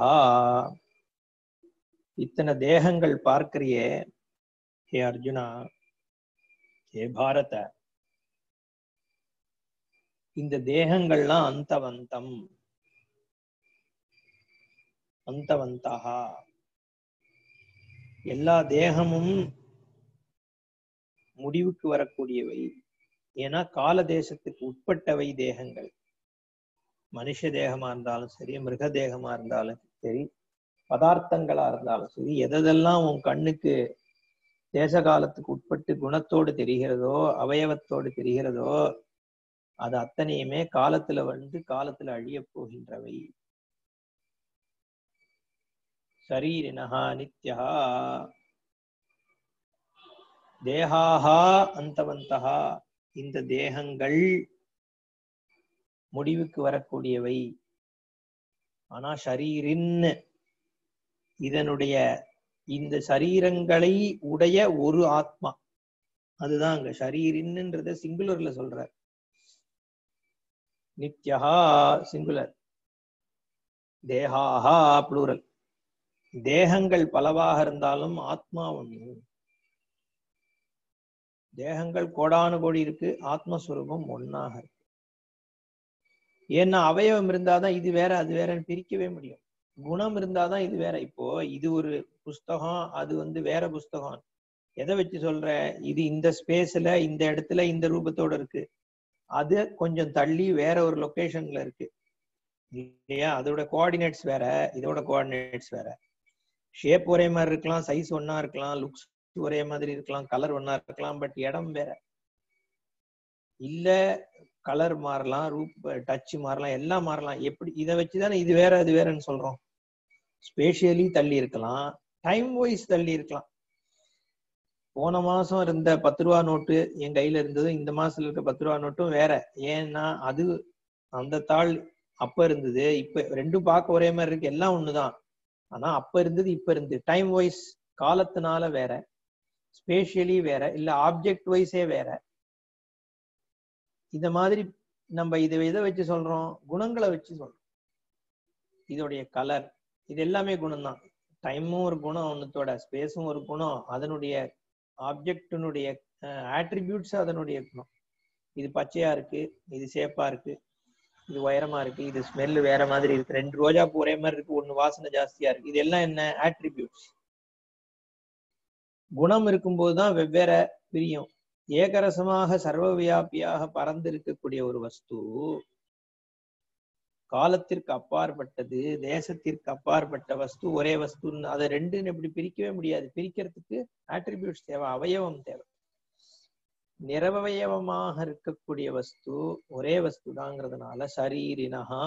இத்தனை தேகங்கள் பார்க்கிறியே ஹே அர்ஜுனா, ஹே பாரத, இந்த தேகங்கள்லாம் அந்தவந்தம், அந்தவந்தஹா. எல்லா தேகமும் முடிவுக்கு வரக்கூடியவை. ஏன்னா கால தேசத்துக்கு உட்பட்டவை தேகங்கள். மனுஷ தேகமா இருந்தாலும் சரி, மிருக தேகமா இருந்தாலும் சரி, பதார்த்தங்களா இருந்தாலும் சரி, எதெல்லாம் உன் கண்ணுக்கு தேச காலத்துக்கு உட்பட்டு குணத்தோடு தெரிகிறதோ, அவயவத்தோடு தெரிகிறதோ, அது அத்தனையுமே காலத்துல காலத்துல அழிய போகின்றவை. ஷரீரிணஹா நித்யஹா தேஹாஹா அந்தவந்தஹா. இந்த தேகங்கள் முடிவுக்கு வரக்கூடியவை. ஆனா ஷரீரின், இதனுடைய இந்த சரீரங்களை உடைய ஒரு ஆத்மா, அதுதான் அங்க ஷரீரின்ன்றத சிங்குலர்ல சொல்ற. நித்யஹா சிங்குலர், தேஹாஹா ப்ளூரல். தேகங்கள் பலவாக இருந்தாலும் ஆத்மா ஒண்ணு. தேகங்கள் கோடானு கோடி இருக்கு, ஆத்மஸ்வரூபம் ஒன்னாக இருக்கு. ஏன்னா அவயவம் இருந்தாதான் இது வேற அது வேறன்னு பிரிக்கவே முடியும். குணம் இருந்தாதான் இது வேற. இப்போ இது ஒரு புஸ்தகம், அது வேற புஸ்தகம். எதை வச்சு சொல்ற? இது இந்த ஸ்பேஸ்ல இந்த இடத்துல இந்த ரூபத்தோட இருக்கு, அது கொஞ்சம் தள்ளி வேற ஒரு லொகேஷன்ல இருக்கு இல்லையா? அதோட கோஆர்டினேட்ஸ் வேற, இதோட கோஆர்டினேட்ஸ் வேற. ஷேப் ஒரே மாதிரி இருக்கலாம், சைஸ் ஒன்னா இருக்கலாம், லுக்ஸ் ஒரே மாதிரி இருக்கலாம், கலர் ஒன்னா இருக்கலாம், பட் இடம் வேற. இல்ல கலர் மாறலாம், ரூப் டச் மாறலாம், எல்லாம் மாறலாம். எப்படி இதை வச்சுதானே இது வேற அது வேறன்னு சொல்றோம். ஸ்பேஷியலி தள்ளி இருக்கலாம், டைம் வைஸ் தள்ளி இருக்கலாம். போன மாசம் இருந்த 10 ரூபா நோட்டு என் கையில இருந்தது, இந்த மாசத்துல இருக்க 10 ரூபா நோட்டும் வேற. ஏன்னா அது அந்த தாள் அப்ப இருந்தது, இப்ப ரெண்டும் பார்க்க ஒரே மாதிரி இருக்கு, எல்லாம் ஒண்ணுதான். ஆனா அப்ப இருந்தது இப்ப இருந்து டைம் வைஸ் காலத்தினால வேற, ஸ்பேஷியலி வேற, இல்ல ஆப்ஜெக்ட் வைஸே வேற. இந்த மாதிரி நம்ம இதை எதை வச்சு சொல்றோம்? குணங்களை வச்சு சொல்றோம். இதோடைய கலர், இது எல்லாமே குணம் தான். டைமும் ஒரு குணம் ஒன்னுத்தோட, ஸ்பேஸும் ஒரு குணம், அதனுடைய ஆப்ஜெக்டினுடைய ஆட்ரிபியூட்ஸ் அதனுடைய குணம். இது பச்சையா இருக்கு, இது சேப்பா இருக்கு, இது உயரமா இருக்கு, இது ஸ்மெல் வேற மாதிரி இருக்கு, 2 ரோஜா பூ ஒரே மாதிரி இருக்கு, ஒண்ணு வாசனை ஜாஸ்தியா இருக்கு. இது எல்லாம் என்ன? ஆட்ரிபியூட்ஸ். குணம் இருக்கும்போதுதான் வெவ்வேற பிரியும். ஏகரசமாக சர்வ வியாபியாக பறந்து இருக்கக்கூடிய ஒரு வஸ்து, காலத்திற்கு அப்பாற்பட்டது, தேசத்திற்கு அப்பாற்பட்ட வஸ்து, ஒரே வஸ்துன்னு அதை ரெண்டுன்னு எப்படி பிரிக்கவே முடியாது. பிரிக்கிறதுக்கு ஆட்ரிபியூட்ஸ் தேவை, அவயவம் தேவை. நிரவயவமாக இருக்கக்கூடிய வஸ்து ஒரே வஸ்துதாங்கிறதுனால சரீரினஹா,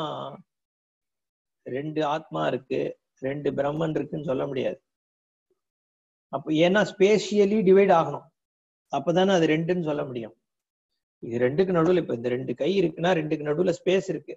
2 ஆத்மா இருக்கு, 2 பிரம்மன் இருக்குன்னு சொல்ல முடியாது. அப்ப ஏன்னா ஸ்பேஷியலி டிவைட் ஆகணும், அப்பதானே அது 2ன்னு சொல்ல முடியும். இது 2க்கு நடுவில், இப்ப இந்த 2 கை இருக்குன்னா 2க்கு நடுவுல ஸ்பேஸ் இருக்கு.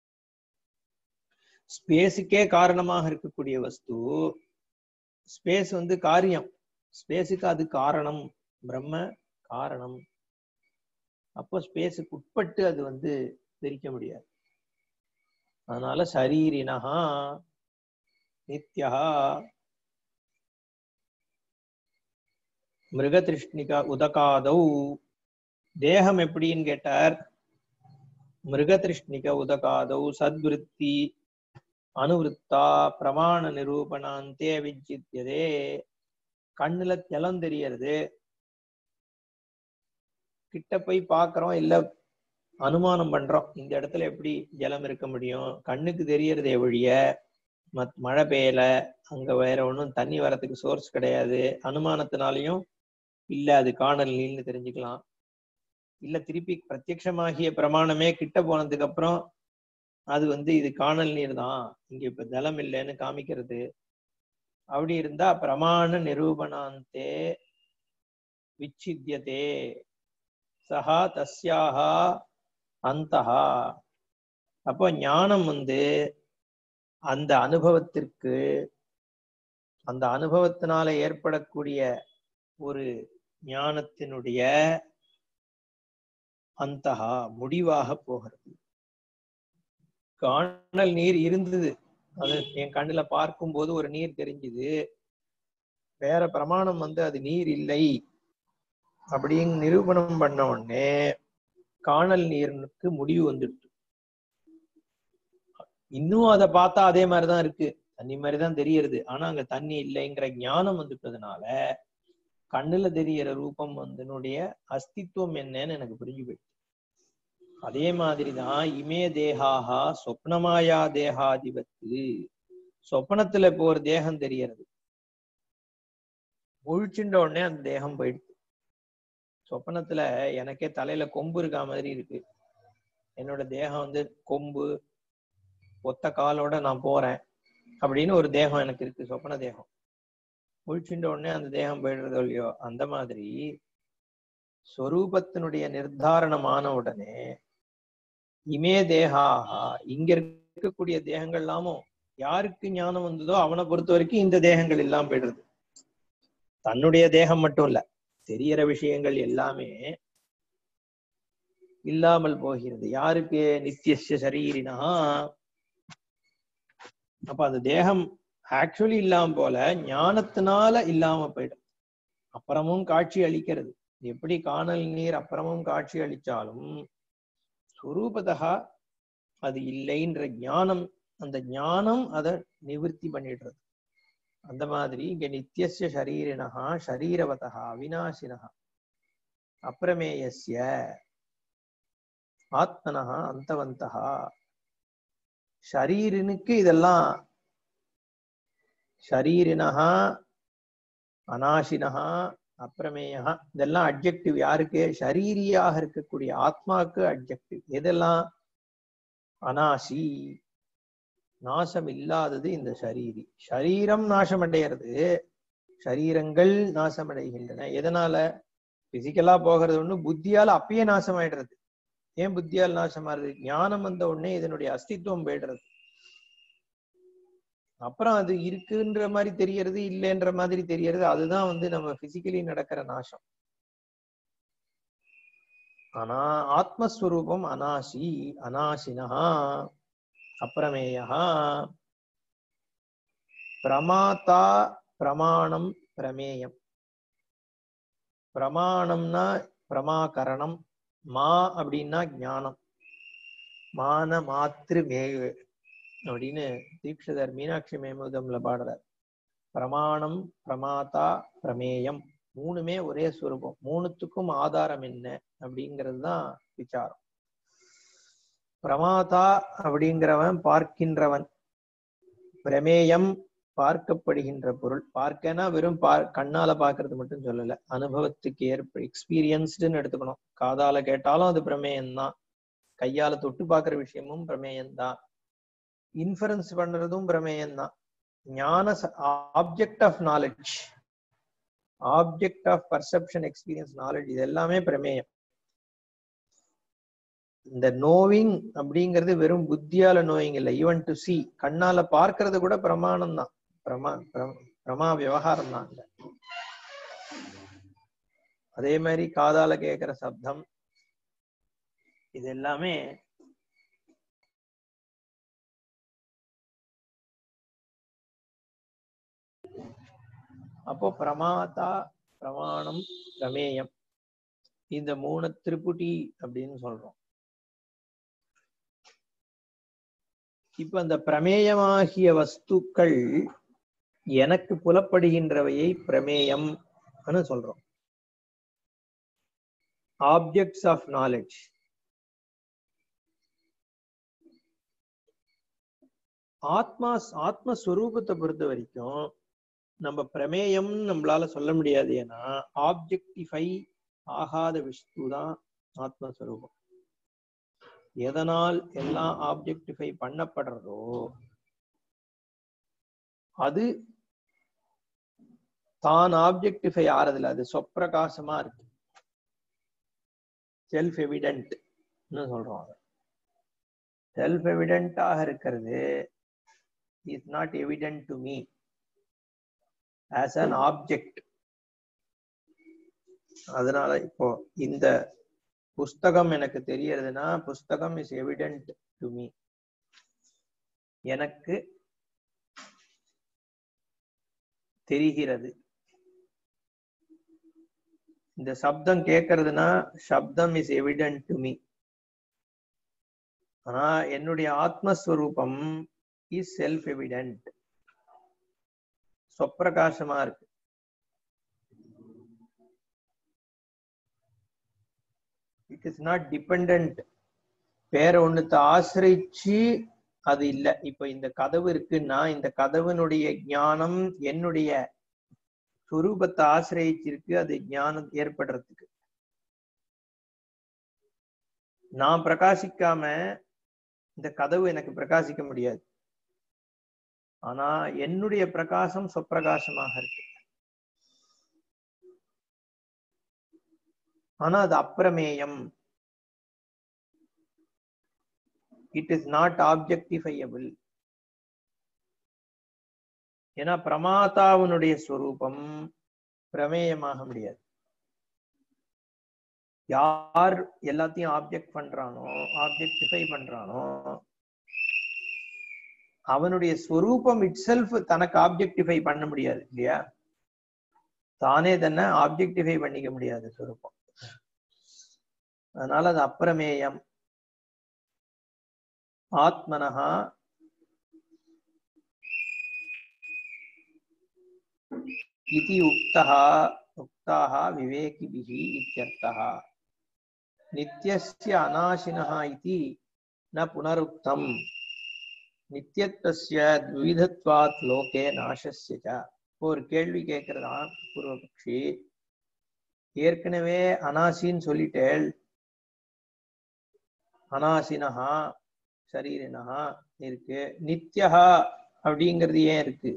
ஸ்பேஸுக்கே காரணமாக இருக்கக்கூடிய வஸ்து, ஸ்பேஸ் காரியம், ஸ்பேஸுக்கு அது காரணம், பிரம்ம காரணம். அப்போ ஸ்பேஸுக்கு உட்பட்டு அது பிரிக்க முடியாது. அதனால சரீரினஹா நித்யா மிருகதிருஷ்ணிகா உதகாதௌ. தேகம் எப்படின்னு கேட்டார். மிருகதிருஷ்ணிக உதகாதௌ சத்விருத்தி அனுவிருத்தா பிரமாண நிரூபணாந்தே விஞ்சித்யதே. கண்ணுல ஜலம் தெரியறது, கிட்ட போய் பாக்குறோம், இல்ல அனுமானம் பண்றோம், இந்த இடத்துல எப்படி ஜலம் இருக்க முடியும், கண்ணுக்கு தெரியறதே ஒழிய மழை பெய்யல, அங்க வேற ஒண்ணும் தண்ணி வரத்துக்கு சோர்ஸ் கிடையாது. அனுமானத்தினாலையும் இல்ல அது காணல் நீர்னு தெரிஞ்சுக்கலாம். இல்ல திருப்பி பிரத்யட்சமாகிய பிரமாணமே கிட்ட போனதுக்கு அப்புறம் அது இது காணல் நீர் தான், இங்க இப்ப ஜலம் இல்லைன்னு காமிக்கிறது. அப்படி இருந்தா பிரமாண நிரூபணாந்தே விச்சித்யதே சஹா தஸ்யாஹா அந்தஹா. அப்போ ஞானம் அந்த அனுபவத்திற்கு, அந்த அனுபவத்தினால ஏற்படக்கூடிய ஒரு ஞானத்தினுடைய அந்தஹா முடிவாக போகிறது. காணல் நீர் இருந்தது, அது என் கண்ணுல பார்க்கும் போது ஒரு நீர் தெரிஞ்சுது, வேற பிரமாணம் அது நீர் இல்லை அப்படின்னு நிரூபணம் பண்ண உடனே காணல் நீருக்கு முடிவு வந்துடுச்சு. இன்னும் அதை பார்த்தா அதே மாதிரிதான் இருக்கு, தண்ணி மாதிரிதான் தெரியறது, ஆனா அங்க தண்ணி இல்லைங்கிற ஞானம் வந்துட்டதுனால கண்ணுல தெரியற ரூபம் அஸ்தித்வம் என்னன்னு எனக்கு புரிஞ்சு போயிடுச்சு. அதே மாதிரிதான் இமே தேகாஹா சொப்னமாயா தேகாதிபத்து. சொப்பனத்துல இப்போ ஒரு தேகம் தெரியறது, முழிச்சுட்ட உடனே அந்த தேகம் போயிடுச்சு. சொப்பனத்துல எனக்கே தலையில கொம்பு இருக்கா மாதிரி இருக்கு, என்னோட தேகம் கொம்பு ஒத்த காலோட நான் போறேன் அப்படின்னு ஒரு தேகம் எனக்கு இருக்கு, சொப்பன தேகம். முழிச்சுட்ட உடனே அந்த தேகம் போயிடுறதோ இல்லையோ, அந்த மாதிரி ஸ்வரூபத்தினுடைய நிர்தாரணமான உடனே இமே தேகாஹா, இங்க இருக்கக்கூடிய தேகங்கள் எல்லாமும் யாருக்கு ஞானம் வந்ததோ அவனை பொறுத்த வரைக்கும் இந்த தேகங்கள் எல்லாம் போயிடுறது. தன்னுடைய தேகம் மட்டும் இல்ல, தெரியற விஷயங்கள் எல்லாமே இல்லாமல் போகிறது. யாருக்கு? நித்திய சரீரினா. அப்ப அந்த தேகம் ஆக்சுவலி இல்லாம போல ஞானத்தினால இல்லாம போயிடும். அப்புறமும் காட்சி அளிக்கிறது. எப்படி காணல் நீர் அப்புறமும் காட்சி அளிச்சாலும் சுரூபதா அது இல்லைன்ற ஞானம், அந்த ஞானம் அதை நிவர்த்தி பண்ணிடுறது. அந்த மாதிரி இங்க நித்தியஸ்ய ஷரீரிணஹா ஷரீரவதஹ அவிநாசினஹ அப்ரமேயஸ்ய ஆத்மனஹ அந்தவந்தஹ. ஷரீரனுக்கு இதெல்லாம் ஷரீரினஹா அநாசினஹா அப்ரமேயா இதெல்லாம் அட்ஜெக்டிவ். யாருக்கு? ஷரீரியாக இருக்கக்கூடிய ஆத்மாவுக்கு அட்ஜெக்டிவ். எதெல்லாம்? அநாசி நாசம் இல்லாதது இந்த ஷரீரி. ஷரீரம் நாசமடைகிறது, ஷரீரங்கள் நாசமடைகின்றன. எதனால? பிசிக்கலா போகிறது ஒண்ணு, புத்தியால அப்பயே நாசமாயிடுறது. ஏன் புத்தியால் நாசமாறுது? ஞானம் வந்த உடனே இதனுடைய அஸ்தித்வம் போயிடுறது. அப்புறம் அது இருக்குன்ற மாதிரி தெரியறது, இல்லைன்ற மாதிரி தெரியறது. அதுதான் நம்ம பிசிக்கலி நடக்கிற நாசம். ஆனா ஆத்மஸ்வரூபம் அநாசி அநாசினஹா அப்ரமேயா. பிரமாதா பிரமாணம் பிரமேயம். பிரமாணம்னா பிரமாகரணம். மா அப்படின்னா ஞானம். மான மாத்திரு மேவு அப்படின்னு தீட்சிதர் மீனாட்சி மேமுதம்ல பாடுறார். பிரமாணம் பிரமாதா பிரமேயம் மூணுமே ஒரே ஸ்வரூபம். மூணுத்துக்கும் ஆதாரம் என்ன அப்படிங்கிறது தான் விசாரம். பிரமாதா அப்படிங்கிறவன் பார்க்கின்றவன், பிரமேயம் பார்க்கப்படுகின்ற பொருள். பார்க்கனா வெறும் கண்ணால பாக்குறது மட்டும் சொல்லல, அனுபவத்துக்கு ஏற்ப எக்ஸ்பீரியன்ஸ்டுன்னு எடுத்துக்கணும். காதால கேட்டாலும் அது பிரமேயம்தான், கையால தொட்டு பாக்குற விஷயமும் பிரமேயம்தான், இன்ஃபரன்ஸ் பண்றதும் பிரமேயம்தான். ஞான object of knowledge, object of perception experience knowledge, இது எல்லாமே பிரமேயம். இந்த நோவிங் அப்படிங்கிறது வெறும் புத்தியால நோயிங் இல்லை, ஈவன் டு சி, கண்ணால பார்க்கறது கூட பிரமாணம் தான், பிரமா விவகாரம் தான். அதே மாதிரி காதால கேட்கிற சப்தம் இது எல்லாமே அப்போ பிரமாதா பிரமாணம் பிரமேயம் இந்த மூணு திரிபுடி அப்படின்னு சொல்றோம். இப்ப அந்த பிரமேயமாகிய வஸ்துக்கள் எனக்கு புலப்படுகின்றவையை பிரமேயம் சொல்றோம். Objects of knowledge. ஆத்மஸ்வரூபத்தை பொறுத்த வரைக்கும் நம்ம பிரமேயம் நம்மளால சொல்ல முடியாது. ஏன்னா ஆப்ஜெக்டிஃபை ஆகாத வஸ்துதான் ஆத்மஸ்வரூபம். எதனால் எல்லாம் ஆப்ஜெக்டிஃபை பண்ணப்படுறதோ அது தான் ஆப்ஜெக்டிஃபை ஆறதில்ல, அது சொப்பிரகாசமா இருக்கு, செல்ஃப் எவிடென்ட் சொல்றோம். செல்ஃப் எவிடென்ட்டாக இருக்கிறது is not evident to me as an object. அதனால இப்போ இந்த புஸ்தகம் எனக்கு தெரியறதுன்னா புஸ்தகம் இஸ் எவிடென்ட் டு மீ, எனக்கு தெரிகிறது. இந்த சப்தம் கேட்கறதுன்னா சப்தம் இஸ் எவிடென்ட் டு மீ. ஆனா என்னுடைய ஆத்மஸ்வரூபம் இஸ் செல்ஃப் எவிடென்ட், சொப்பிரகாசமா இருக்கு. இட் இஸ் நாட் டிபெண்டன்ட், வேற ஒண்ணுத்த ஆசிரிச்சு அது இல்லை. இப்ப இந்த கதவு இருக்குன்னா இந்த கதவுனுடைய ஞானம் என்னுடைய சுரூபத்தை ஆசிரியிச்சிருக்கு, அது ஞானம் ஏற்படுறதுக்கு. நான் பிரகாசிக்காம இந்த கதவு எனக்கு பிரகாசிக்க முடியாது. ஆனா என்னுடைய பிரகாசம் சொப்பிரகாசமாக இருக்கு. ஆனா அது அப்பிரமேயம். It is not objectifiable. ஏன்னா பிரமாதாவினுடைய ஸ்வரூபம் பிரமேயமாக முடியாது. யார் எல்லாத்தையும் ஆப்ஜெக்ட் பண்றானோ, ஆப்ஜெக்டிஃபை பண்றானோ, அவனுடைய ஸ்வரூபம் இட் செல்ஃப் தனக்கு ஆப்ஜெக்டிஃபை பண்ண முடியாது இல்லையா? தானே தன்னை ஆப்ஜெக்டிஃபை பண்ணிக்க முடியாது ஸ்வரூபம். அதனால அது அப்பிரமேயம். ஆத்மனஹா इति उक्ताः विवेकिभिः इत्यर्थः। नित्यस्य अनाशिनः इति न पुनरुक्तम्। नित्यत्वस्य द्विविधत्वात् लोके नाशस्य च। ஒரு கேள்வி கேட்கிறதான் பூர்வபக்ஷி, ஏற்கனவே அனாசின்னு சொல்லிட்டேள், அனாசினஹா சரீரினஹா இருக்கு, நித்யஹா அப்படிங்கிறது ஏன் இருக்கு?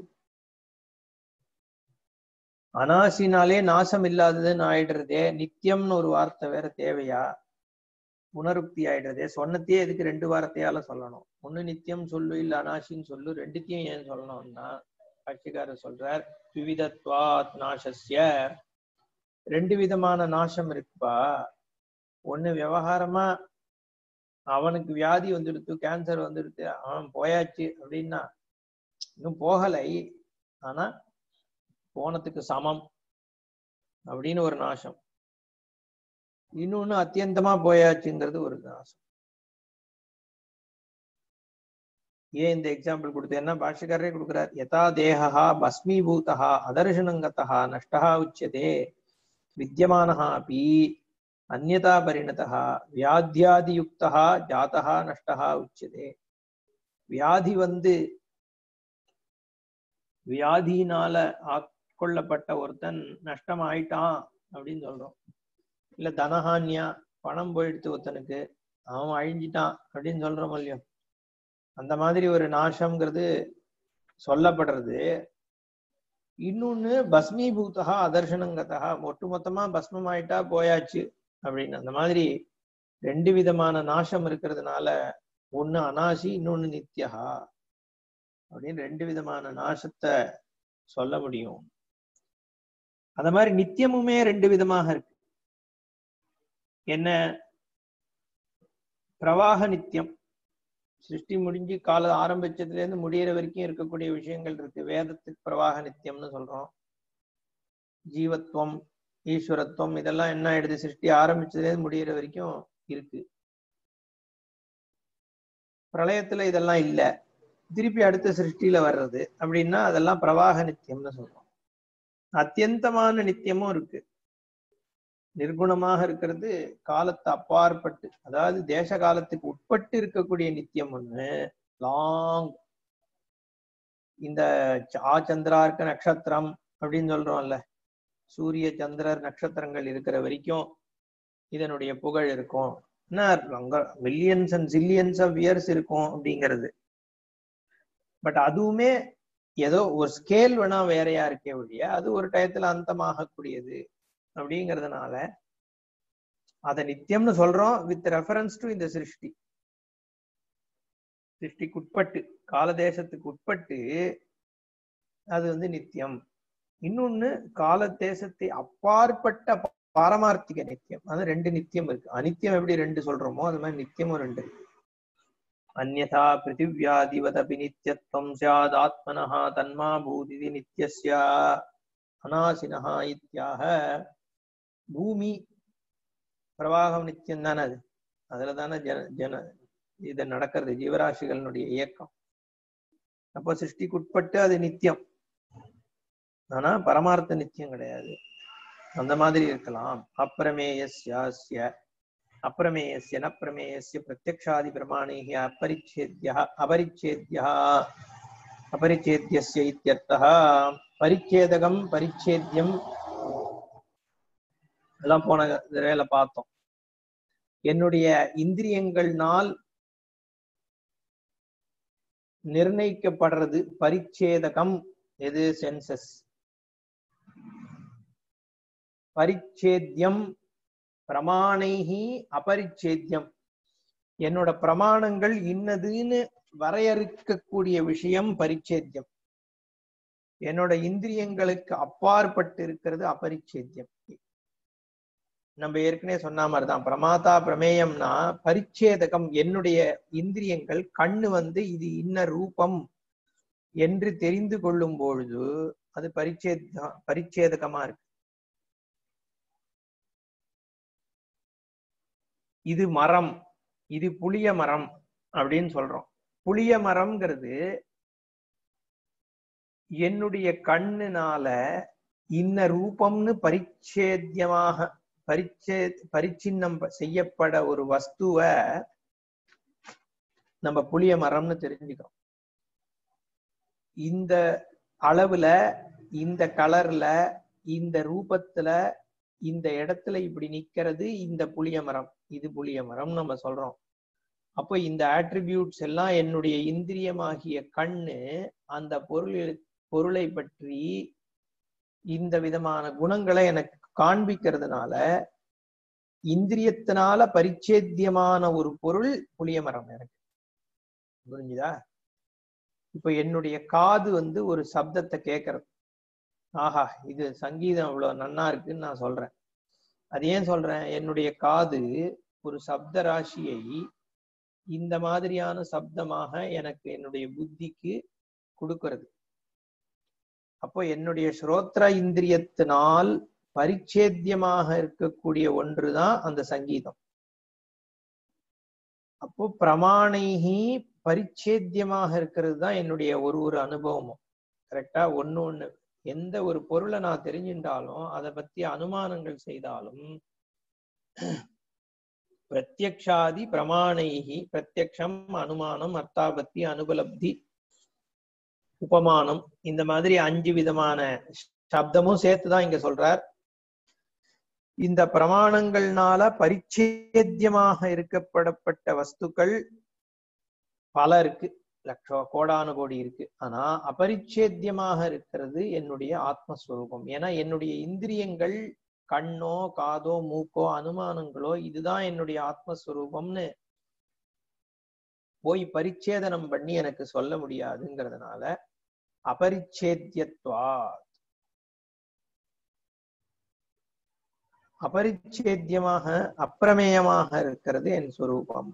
அனாசினாலே நாசம் இல்லாததுன்னு ஆயிடுறதே, நித்தியம்னு ஒரு வார்த்தை வேற தேவையா? புனருக்தி ஆயிடுறதே. சொன்னத்தையே எதுக்கு ரெண்டு வார்த்தையால சொல்லணும்? ஒண்ணு நித்தியம் சொல்லு, இல்ல அனாசின்னு சொல்லு. ரெண்டுத்தையும் ஏன் சொல்லணும்னா பாஷ்யக்காரர் சொல்றார், விவிதத்வாத் நாசஸ்ய. ரெண்டு விதமான நாசம் இருக்குப்பா. ஒண்ணு விவகாரமா அவனுக்கு வியாதி வந்துடுத்து, கேன்சர் வந்துடுத்து, அவன் போயாச்சு அப்படின்னா, இன்னும் போகலை ஆனா போனதுக்கு சமம் அப்படின்னு ஒரு நாசம். இன்னொன்னு அத்தியந்தமா போயாச்சுங்கிறது ஒரு நாசம். ஏன் இந்த எக்ஸாம்பிள் கொடுத்தேன்னா பாஷ்யக்காரரே கொடுக்கிறார், யதா தேகா பஸ்மீபூதா அதர்ஷனங்கதா நஷ்டா உச்சியதே வித்யமானஹா அப்பி அந்யதா பரிணதா வியாத்யாதியுக்தா ஜாதா நஷ்டா உச்சியதே. வியாதி வியாதியினால ஆட்கொள்ளப்பட்ட ஒருத்தன் நஷ்டம் ஆயிட்டான் அப்படின்னு சொல்றோம். இல்ல தனஹான்யா, பணம் போயிடுத்து ஒருத்தனுக்கு, அவன் அழிஞ்சிட்டான் அப்படின்னு சொல்றோம் இல்லையோ. அந்த மாதிரி ஒரு நாசம்ங்கிறது சொல்லப்படுறது. இன்னொன்னு பஸ்மீபூதா அதர்ஷனங்கதா, ஒட்டு மொத்தமா பஸ்மம் ஆயிட்டா போயாச்சு அப்படின்னு. அந்த மாதிரி ரெண்டு விதமான நாசம் இருக்கிறதுனால ஒண்ணு அனாசி, இன்னொன்னு நித்யா அப்படின்னு ரெண்டு விதமான நாசத்தை சொல்ல முடியும். அந்த மாதிரி நித்தியமுமே ரெண்டு விதமாக இருக்கு. என்ன? பிரவாக நித்தியம், சிருஷ்டி முடிஞ்சு கால ஆரம்பிச்சதுல இருந்து முடிகிற வரைக்கும் இருக்கக்கூடிய விஷயங்கள் இருக்கு. வேதத்துக்கு பிரவாக நித்தியம்னு சொல்றோம். ஜீவத்துவம், ஈஸ்வரத்துவம், இதெல்லாம் என்ன ஆயிடுது, சிருஷ்டி ஆரம்பிச்சதுல இருந்து முடிகிற வரைக்கும் இருக்கு. பிரளயத்துல இதெல்லாம் இல்ல, திருப்பி அடுத்த சிருஷ்டியில வர்றது அப்படின்னா அதெல்லாம் பிரவாக நித்தியம்னு சொல்றோம். அத்தியந்தமான நித்தியமும் இருக்கு. நிர்குணமாக இருக்கிறது, காலத்தை அப்பாற்பட்டு, அதாவது தேச காலத்துக்கு உட்பட்டு இருக்கக்கூடிய நித்தியம் ஒண்ணு. லாங், இந்த சந்திரார்க்க நட்சத்திரம் அப்படின்னு சொல்றோம்ல, சூரிய சந்திரர் நட்சத்திரங்கள் இருக்கிற வரைக்கும் இதனுடைய புகழ் இருக்கும். என்ன millions and zillions of years இருக்கும் அப்படிங்கிறது. பட் அதுவுமே ஏதோ ஒரு ஸ்கேல் வேணா வேறையா இருக்கே ஒழிய அது ஒரு டயத்துல அந்தமாகக்கூடியது அப்படிங்கிறதுனால அதை நித்தியம்னு சொல்றோம். வித் ரெஃபரன்ஸ் டு இந்த சிருஷ்டி, சிருஷ்டிக்கு உட்பட்டு, காலதேசத்துக்கு உட்பட்டு அது நித்தியம். இன்னொன்னு கால தேசத்தை அப்பாற்பட்ட பாரமார்த்திக நித்தியம். அது ரெண்டு நித்தியம் இருக்கு. அனித்தியம் எப்படி ரெண்டு சொல்றோமோ அது மாதிரி நித்தியமும் ரெண்டு. அந்யதா பிருத்திவ்யாதிவதபி நித்யத்வம் ஸ்யாத் ஆத்மனஹ தன்மா பூதிதி நித்யஸ்ய அநாசினஹ இத்யாக. பூமி பிரவாகம் நித்தியம் தானே, அது அதுலதானே இது நடக்கிறது, ஜீவராசிகளுடைய இயக்கம். அப்போ சிருஷ்டிக்கு உட்பட்டு அது நித்தியம், ஆனா பரமார்த்த நித்தியம் கிடையாது. அந்த மாதிரி இருக்கலாம். அப்பிரமேயஸ்ய அப்பிரமேயஸ்ய ந பிரமேயஸ்ய பிரத்யக்ஷாதி பிரமாணைஹி அபரிச்சேத்யஸ்ய இத்யர்த்தः. பரிச்சேதகம் பரிச்சேத்யம் எல்லாம் போன வேலை பார்த்தோம். என்னுடைய இந்திரியங்கள்னால் நிர்ணயிக்கப்படுறது பரிச்சேதகம். எது? சென்சஸ். பரிச்சேத்யம் பிரமாணைஹி அபரிச்சேத்யம். என்னோட பிரமாணங்கள் இன்னதுன்னு வரையறுக்கக்கூடிய விஷயம் பரிச்சேத்யம். என்னோட இந்திரியங்களுக்கு அப்பாற்பட்டு இருக்கிறது அபரிச்சேத்யம். நம்ம ஏற்கனவே சொன்ன மாதிரிதான் பிரமாதா பிரமேயம்னா பரிச்சேதகம். என்னுடைய இந்திரியங்கள் கண்ணு இது இன்ன ரூபம் என்று தெரிந்து கொள்ளும் பொழுது அது பரிச்சேதகமா இருக்கு. இது மரம், இது புளிய மரம் அப்படின்னு சொல்றோம். புளிய மரம்ங்கிறது என்னுடைய கண்ணுனால இன்ன ரூபம்னு பரிச்சேத்தியமாக பரிச்சின்னம் செய்யப்பட ஒரு வஸ்துவை நம்ம புளிய மரம்னு தெரிஞ்சுக்கிறோம். இந்த அளவுல, இந்த கலர்ல, இந்த ரூபத்துல, இந்த இடத்துல இப்படி நிக்கிறது இந்த புளிய மரம், இது புளிய மரம் நம்ம சொல்றோம். அப்போ இந்த ஆட்ரிபியூட்ஸ் எல்லாம் என்னுடைய இந்திரியமாகிய கண்ணு அந்த பொருளை பற்றி இந்த விதமான குணங்களை எனக்கு காண்பிக்கிறதுனால இந்திரியத்தினால பரிச்சேத்தியமான ஒரு பொருள் புளிய மரம் எனக்கு. புரிஞ்சுதா? இப்ப என்னுடைய காது ஒரு சப்தத்தை கேட்கறது. ஆஹா, இது சங்கீதம் இவ்வளவு நன்னா இருக்குன்னு நான் சொல்றேன். அது ஏன் சொல்றேன்? என்னுடைய காது ஒரு சப்த ராசியை இந்த மாதிரியான சப்தமாக எனக்கு என்னுடைய புத்திக்கு கொடுக்கிறது. அப்போ என்னுடைய ஸ்ரோத்ர இந்திரியத்தினால் பரிச்சேத்தியமாக இருக்கக்கூடிய ஒன்றுதான் அந்த சங்கீதம். அப்போ பிரமாணைஹி பரிச்சேத்தியமாக இருக்கிறது தான் என்னுடைய ஒரு அனுபவமும். கரெக்டா? ஒண்ணு எந்த ஒரு பொருளை நான் தெரிஞ்சின்றாலும் அதை பத்தி அனுமானங்கள் செய்தாலும் பிரத்யக்ஷாதி பிரமாணைஹி, பிரத்யக்ஷம், அனுமானம், அர்த்தாபத்தி, அனுபலப்தி, உபமானம், இந்த மாதிரி 5 விதமான சப்தமும் சேர்த்துதான் இங்க சொல்றார். இந்த பிரமாணங்கள்னால பரிச்சேத்தியமாக இருக்கப்படப்பட்ட வஸ்துக்கள் பல இருக்கு, கோடானு கோடி இருக்கு. ஆனா அபரிச்சேத்தியமாக இருக்கிறது என்னுடைய ஆத்மஸ்வரூபம். ஏன்னா என்னுடைய இந்திரியங்கள், கண்ணோ காதோ மூக்கோ அனுமானங்களோ இதுதான் என்னுடைய ஆத்மஸ்வரூபம்னு போய் பரிச்சேதனம் பண்ணி எனக்கு சொல்ல முடியாதுங்கிறதுனால அபரிச்சேத்தியத்வா, அபரிச்சேத்தியமாக அப்பிரமேயமாக இருக்கிறது என் ஸ்வரூபம்.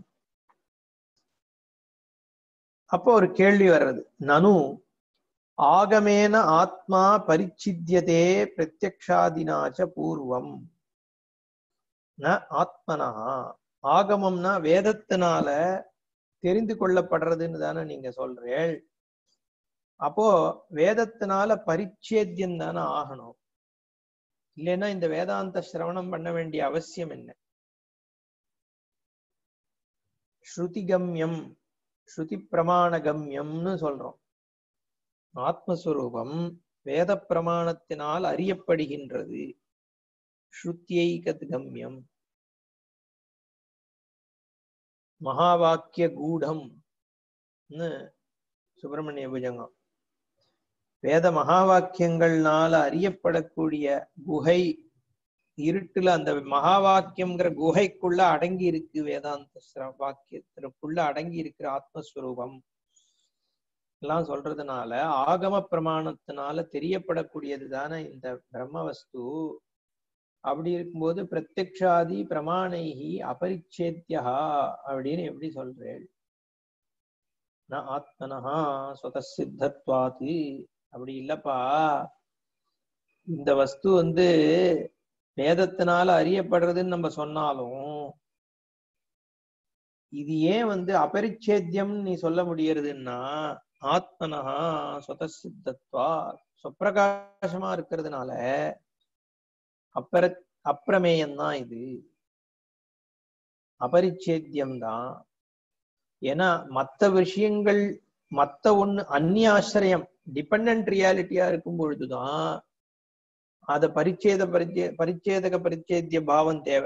அப்போ ஒரு கேள்வி வர்றது, நனு ஆகமேன ஆத்மா பரிச்சித்யதே பிரத்யக்ஷாதினாச்ச பூர்வம் ந ஆத்மனா. ஆகமம்னா வேதத்தினால தெரிந்து கொள்ளப்படுறதுன்னு தானே நீங்க சொல்றேன். அப்போ வேதத்தினால பரிச்சேத்தியம் தானே ஆகணும். இல்லைன்னா இந்த வேதாந்த சிரவணம் பண்ண வேண்டிய அவசியம் என்ன? ஸ்ருதிகம்யம், ஸ்ருதி பிரமாணகம்யம்னு சொல்றோம். ஆத்மஸ்வரூபம் வேத பிரமாணத்தினால் அறியப்படுகின்றது. ஸ்ருத்யைகத் கம்யம், மகாவாக்கிய கூடம் சுப்பிரமணிய புஜங்கம். வேத மகாவாக்கியங்கள்னால அறியப்படக்கூடிய குகை, இருட்டுல அந்த மகா வாக்கியம்ங்கிற குகைக்குள்ள அடங்கி இருக்கு, வேதாந்த வாக்கியத்திற்குள்ள அடங்கி இருக்கிற ஆத்மஸ்வரூபம் எல்லாம் சொல்றதுனால ஆகம பிரமாணத்தினால தெரியப்படக்கூடியது தானே இந்த பிரம்மவஸ்து. அப்படி இருக்கும்போது பிரத்யக்ஷாதி பிரமாணைஹி அபரிச்சேத்யா அப்படின்னு எப்படி சொல்றேன்? ந ஆத்மனஹா ஸ்வதசித்தத்வாதி. அப்படி இல்லப்பா, இந்த வஸ்து வேதத்தினால அறியப்படுறதுன்னு நம்ம சொன்னாலும் இது ஏன் அபரிச்சேத்தியம் நீ சொல்ல முடியறதுன்னா, ஆத்மனஹா ஸ்வதசித்தத்வா, சொப்பிரகாசமா இருக்கிறதுனால அப்பிரமேயம்தான் இது, அபரிச்சேத்தியம்தான். ஏன்னா மற்ற விஷயங்கள், மற்ற ஒண்ணு அந்நியாசிரியம் டிபெண்டன்ட் ரியாலிட்டியா இருக்கும் பொழுதுதான் அத பரிச்சேதக பரிச்சேத்திய பாவம் தேவை.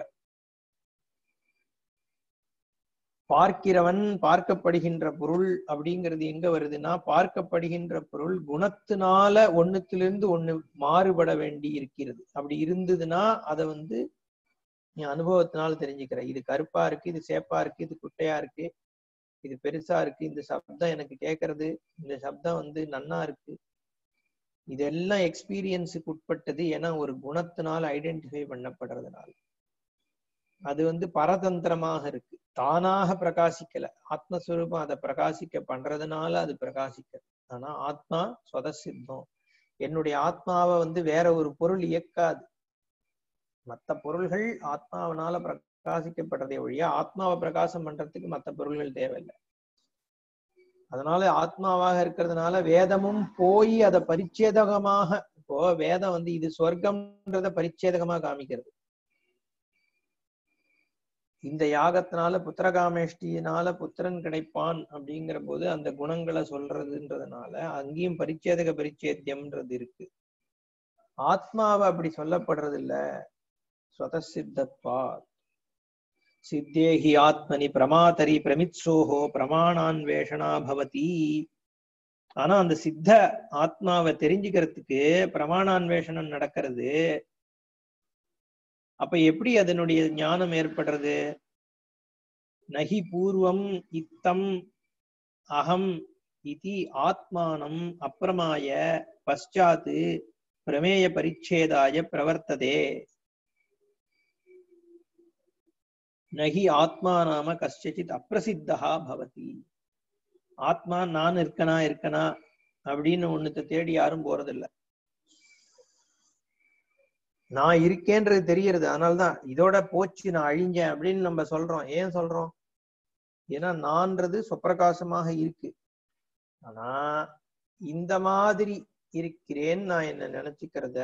பார்க்கிறவன், பார்க்கப்படுகின்ற பொருள் அப்படிங்கிறது எங்க வருதுன்னா, பார்க்கப்படுகின்ற பொருள் குணத்தினால ஒண்ணுத்திலிருந்து ஒண்ணு மாறுபட வேண்டி இருக்கிறது. அப்படி இருந்ததுன்னா அதை நீ அனுபவத்தினால தெரிஞ்சுக்கிற. இது கருப்பா இருக்கு, இது சேப்பா இருக்கு, இது குட்டையா இருக்கு, இது பெருசா இருக்கு, இந்த சப்தம் எனக்கு கேட்கறது, இந்த சப்தம் நன்னா இருக்கு, இதெல்லாம் எக்ஸ்பீரியன்ஸுக்கு உட்பட்டது. ஏன்னா ஒரு குணத்தினால் ஐடென்டிஃபை பண்ணப்படுறதுனால அது பரதந்திரமாக இருக்கு, தானாக பிரகாசிக்கல. ஆத்மஸ்வரூபம் அதை பிரகாசிக்க பண்றதுனால அது பிரகாசிக்க. ஆனா ஆத்மா ஸ்வதசித்தம். என்னுடைய ஆத்மாவை வேற ஒரு பொருள் இயக்காது. மற்ற பொருள்கள் ஆத்மாவனால பிரகாசிக்கப்படுறதே ஒழிய ஆத்மாவை பிரகாசம் பண்றதுக்கு மற்ற பொருள்கள் தேவையில்லை. அதனால ஆத்மாவாக இருக்கிறதுனால வேதமும் போய் அதை பரிச்சேதகமாக இப்போ வேதம் வந்து இது சொர்க்கம்ன்றத பரிச்சேதகமா காமிக்கிறது. இந்த யாகத்தினால புத்திரகாமேஷ்டியினால புத்திரன் கிடைப்பான் அப்படிங்கிற போது அந்த குணங்களை சொல்றதுன்றதுனால அங்கேயும் பரிச்சேதக பரிச்சேத்தியம்ன்றது இருக்கு. ஆத்மாவை அப்படி சொல்லப்படுறது இல்ல. ஸ்வதசித்தத்வா சித்தேஹி ஆத்மனி பிரமாதரி பிரமித்சோஹோ பிரமாணான்வேஷனா பவதி. ஆனா அந்த சித்த ஆத்மாவை தெரிஞ்சுக்கிறதுக்கு பிரமாணான்வேஷனம் நடக்கிறது. அப்ப எப்படி அதனுடைய ஞானம் ஏற்படுறது? நகி பூர்வம் இத்தம் அகம் இதி ஆத்மானம் அப்பிரமாய பశ్చాத் பிரமேய பரிச்சேதாய பிரவர்த்ததே. நகி ஆத்மா நாம கஷ்டித் அப்பிரசித்தா பவதி. ஆத்மா நான் இருக்கனா அப்படின்னு ஒண்ணுத்த தேடி யாரும் போறதில்லை. நான் இருக்கேன்றது தெரியறது. அதனால்தான் இதோட போச்சு நான் அழிஞ்சேன் அப்படின்னு நம்ம சொல்றோம். ஏன் சொல்றோம்? ஏன்னா நான்றது சுப்பிரகாசமாக இருக்கு. ஆனா இந்த மாதிரி இருக்கிறேன் நான் என்ன நினைச்சுக்கிறத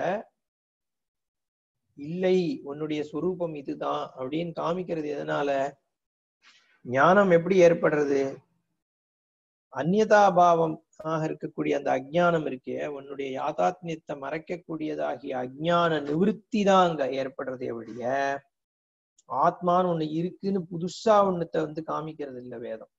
இல்லை, உன்னுடைய சுரூபம் இதுதான் அப்படின்னு காமிக்கிறது எதனால? ஞானம் எப்படி ஏற்படுறது? அந்நியதாபாவம் இருக்கக்கூடிய அந்த அஜ்ஞானம் இருக்கே, உன்னுடைய யாதாத்மியத்தை மறைக்கக்கூடியதாகிய அஜ்ஞான நிவிருத்தி தான் அங்க ஏற்படுறதே ஒழிய ஆத்மான்னு ஒண்ணு இருக்குன்னு புதுசா ஒண்ணுத்த வந்து காமிக்கிறது இல்ல வேதம்.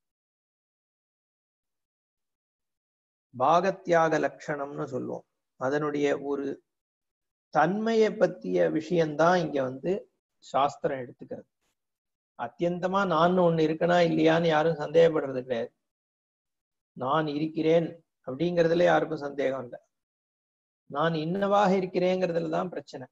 பாகத்தியாக லட்சணம்னு சொல்லுவோம். அதனுடைய ஒரு தன்மையை பத்திய விஷயம்தான் இங்க வந்து சாஸ்திரம் எடுத்துக்கிறது. அத்தியந்தமா நான் ஒண்ணு இருக்கனா இல்லையான்னு யாரும் சந்தேகப்படுறது கிடையாது. நான் இருக்கிறேன் அப்படிங்கிறதுல யாருக்கும் சந்தேகம் இல்லை. நான் இன்னவாக இருக்கிறேங்கிறதுலதான் பிரச்சனை.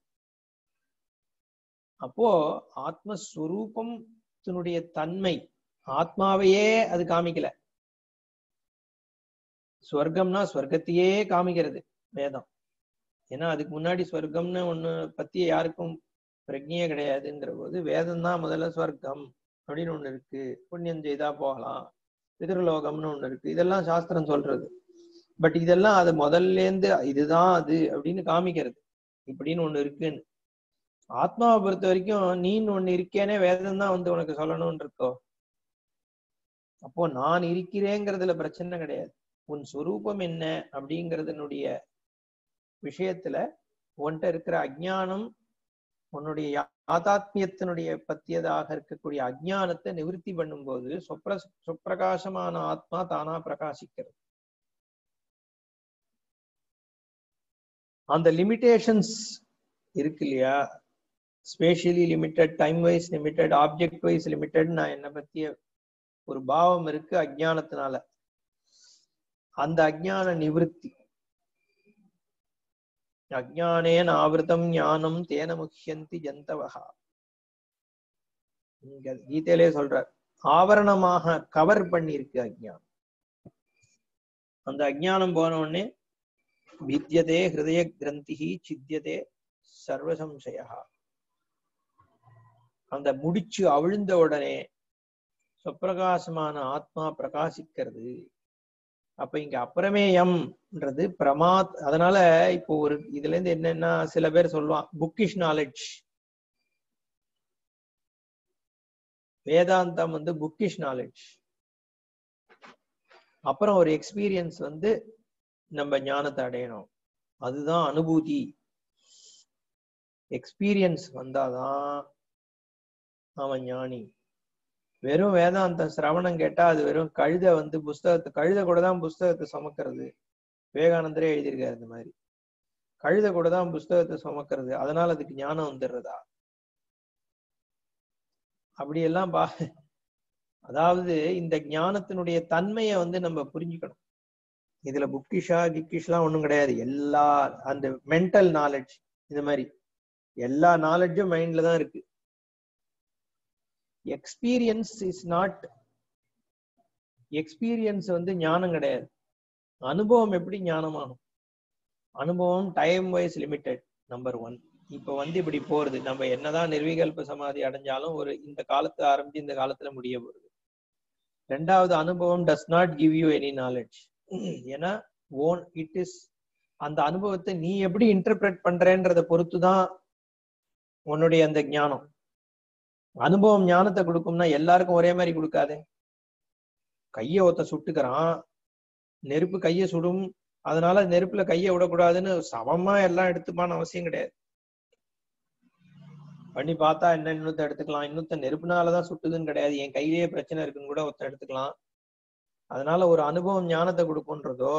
அப்போ ஆத்மஸ்வரூபத்தினுடைய தன்மை ஆத்மாவையே அது காமிக்கல. ஸ்வர்க்கம்னா ஸ்வர்க்கத்தையே காமிக்கிறது வேதம். ஏன்னா அதுக்கு முன்னாடி ஸ்வர்க்கம்னு ஒண்ணு பத்தி யாருக்கும் பிரஜையே கிடையாதுங்கிற போது வேதம் தான் முதல்ல ஸ்வர்க்கம் அப்படின்னு ஒண்ணு இருக்கு, புண்ணியம் செய்தா போகலாம், பிதர்லோகம்னு ஒண்ணு இருக்கு, இதெல்லாம் சாஸ்திரம் சொல்றது. பட் இதெல்லாம் அது முதல்ல இருந்து இதுதான் அது அப்படின்னு காமிக்கிறது, இப்படின்னு ஒண்ணு இருக்குன்னு. ஆத்மாவை பொறுத்த வரைக்கும் நீன்னு ஒண்ணு இருக்கேனே வேதம் தான் வந்து உனக்கு சொல்லணும்னு இருக்கோ. அப்போ நான் இருக்கிறேங்கிறதுல பிரச்சனை கிடையாது. உன் சொரூபம் என்ன அப்படிங்கிறதுனுடைய விஷயத்துல உன்கிட்ட இருக்கிற அஜ்ஞானம், உன்னுடைய யாதாத்மியத்தினுடைய பத்தியதாக இருக்கக்கூடிய அஜ்ஞானத்தை நிவர்த்தி பண்ணும்போது சுப்பிரகாசமான ஆத்மா தானா பிரகாசிக்கிறது. அந்த லிமிடேஷன்ஸ் இருக்கு இல்லையா, spatially limited, time wise limited, object wise limited, நான் என்ன பத்திய ஒரு பாவம் இருக்கு அஜ்ஞானத்தினால. அந்த அஜ்ஞான நிவர்த்தி, அஜ்ஞானேன ஆவிருதம் ஞானம் தேன முஹ்யந்தி ஜந்தவஹா. இங்க கீதையிலே சொல்றார், ஆவரணமாக கவர் பண்ணிருக்கு அஜ்ஞானம். அந்த அஜ்ஞானம் போன உடனே வித்யதே ஹிருதய கிரந்திஹி சித்யதே சர்வசம்சயா. அந்த முடிச்சு அவிழ்ந்த உடனே சுப்பிரகாசமான ஆத்மா பிரகாசிக்கிறது. அப்ப இங்க அப்பிரமேயம்ன்றது பிரமாத். அதனால இப்போ ஒரு இதுல இருந்து என்னன்னா, சில பேர் சொல்லுவான் புக்கிஷ் நாலேஜ், வேதாந்தம் வந்து புக்கிஷ் நாலேஜ். அப்புறம் ஒரு எக்ஸ்பீரியன்ஸ் வந்து நம்ம ஞானத்தை அடையணும், அதுதான் அனுபூதி. எக்ஸ்பீரியன்ஸ் வந்தாதான் அவன் ஞானி. வெறும் வேதாந்த சிரவணம் கேட்டா அது வெறும் கழுத வந்து கழுத கூட தான் புஸ்தகத்தை சுமக்கிறது. விவேகானந்தரே எழுதியிருக்காரு இந்த மாதிரி, கழுத கூட தான் புஸ்தகத்தை சுமக்கிறது, அதனால அதுக்கு ஞானம் வந்துடுறதா? அப்படியெல்லாம் அதாவது இந்த ஞானத்தினுடைய தன்மையை வந்து நம்ம புரிஞ்சுக்கணும். இதுல புக்கிஷா கிக்கிஷ்லாம் ஒண்ணும் கிடையாது. எல்லா அந்த மென்டல் நாலேஜ், இந்த மாதிரி எல்லா நாலேஜும் மைண்ட்ல தான் இருக்கு. எக்ஸ்பீரியன்ஸ் இஸ் நாட், எக்ஸ்பீரியன்ஸ் வந்து ஞானம் கிடையாது. அனுபவம் எப்படி ஞானமாகும்? அனுபவம் time wise limited, number one. இப்ப வந்து இப்படி போறது, நம்ம என்னதான் நிர்விகல்ப சமாதி அடைஞ்சாலும் ஒரு இந்த காலத்துல ஆரம்பிச்சு இந்த காலத்துல முடிய போகுது. ரெண்டாவது, அனுபவம் does not give you any knowledge. ஏன்னா இட் இஸ் அந்த அனுபவத்தை நீ எப்படி இன்டர்பிரட் பண்றேன்றத பொறுத்துதான் உன்னுடைய அந்த ஞானம். அனுபவம் ஞானத்தை கொடுக்கும்னா எல்லாருக்கும் ஒரே மாதிரி கொடுக்காது. கைய ஒருத்த சுட்டுக்கிறான், நெருப்பு கைய சுடும், அதனால நெருப்புல கைய விடக்கூடாதுன்னு சமமா எல்லாம் எடுத்துப்பான்னு அவசியம் கிடையாது. பண்ணி பார்த்தா என்ன இன்னொருத்த எடுத்துக்கலாம், இன்னொருத்த நெருப்புனாலதான் சுட்டுதுன்னு கிடையாது, என் கையிலேயே பிரச்சனை இருக்குன்னு கூட ஒருத்த எடுத்துக்கலாம். அதனால ஒரு அனுபவம் ஞானத்தை கொடுக்கும்ன்றதோ,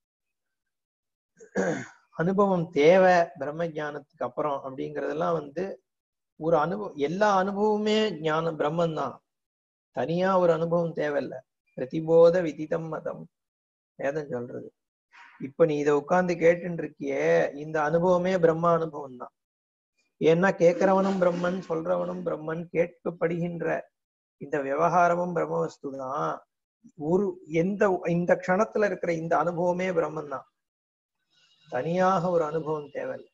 அனுபவம் தேவை பிரம்ம ஞானத்துக்கு அப்புறம் அப்படிங்கறதெல்லாம் ஒரு அனுபவம். எல்லா அனுபவமே ஞானம் பிரம்மன் தான், தனியா ஒரு அனுபவம் தேவையில்லை. பிரதிபோத விதிதம் மதம் வேதம் சொல்றது. இப்ப நீ இதை உட்கார்ந்து கேட்டுட்டு இருக்கியே, இந்த அனுபவமே பிரம்ம அனுபவம் தான். ஏன்னா கேட்கிறவனும் பிரம்மன், சொல்றவனும் பிரம்மன், கேட்கப்படுகின்ற இந்த விவகாரமும் பிரம்ம வஸ்து தான். இந்த க்ஷணத்துல இருக்கிற இந்த அனுபவமே பிரம்மன் தான், தனியாக ஒரு அனுபவம் தேவையில்லை.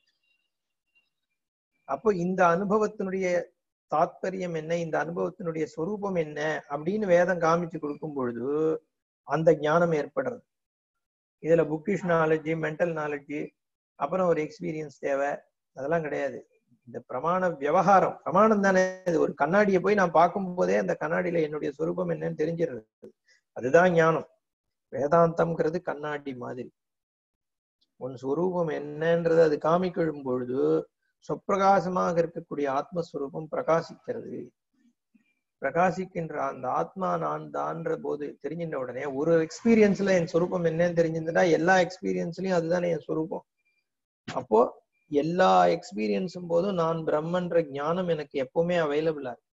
அப்போ இந்த அனுபவத்தினுடைய தாத்பரியம் என்ன, இந்த அனுபவத்தினுடைய சொரூபம் என்ன அப்படின்னு வேதம் காமிச்சு கொடுக்கும் பொழுது அந்த ஞானம் ஏற்படுறது. இதுல புக்கிஷ் நாலேஜ், மென்டல் நாலேஜ், அப்புறம் ஒரு எக்ஸ்பீரியன்ஸ் தேவை, அதெல்லாம் கிடையாது. இந்த பிரமாண விவகாரம் பிரமாணம் தானே. இது ஒரு கண்ணாடியை போய் நான் பார்க்கும் போதே அந்த கண்ணாடியில என்னுடைய சொரூபம் என்னன்னு தெரிஞ்சிடுறது. அதுதான் ஞானம். வேதாந்தம்ங்கிறது கண்ணாடி மாதிரி. உன் சொரூபம் என்னன்றது அது காமிக்கும் பொழுது சொப்பிரகாசமாக இருக்கக்கூடிய ஆத்மஸ்வரூபம் பிரகாசிக்கிறது. பிரகாசிக்கின்ற அந்த ஆத்மா நான் தான்ற போது தெரிஞ்சின்ற உடனே ஒரு எக்ஸ்பீரியன்ஸ்ல என் சொரூபம் என்னன்னு தெரிஞ்சிருந்தா எல்லா எக்ஸ்பீரியன்ஸ்லயும் அதுதானே என் சொரூபம். அப்போ எல்லா எக்ஸ்பீரியன்ஸும் போதும் நான் பிரம்மன்ற ஞானம் எனக்கு எப்பவுமே அவைலபிளா இருக்கு.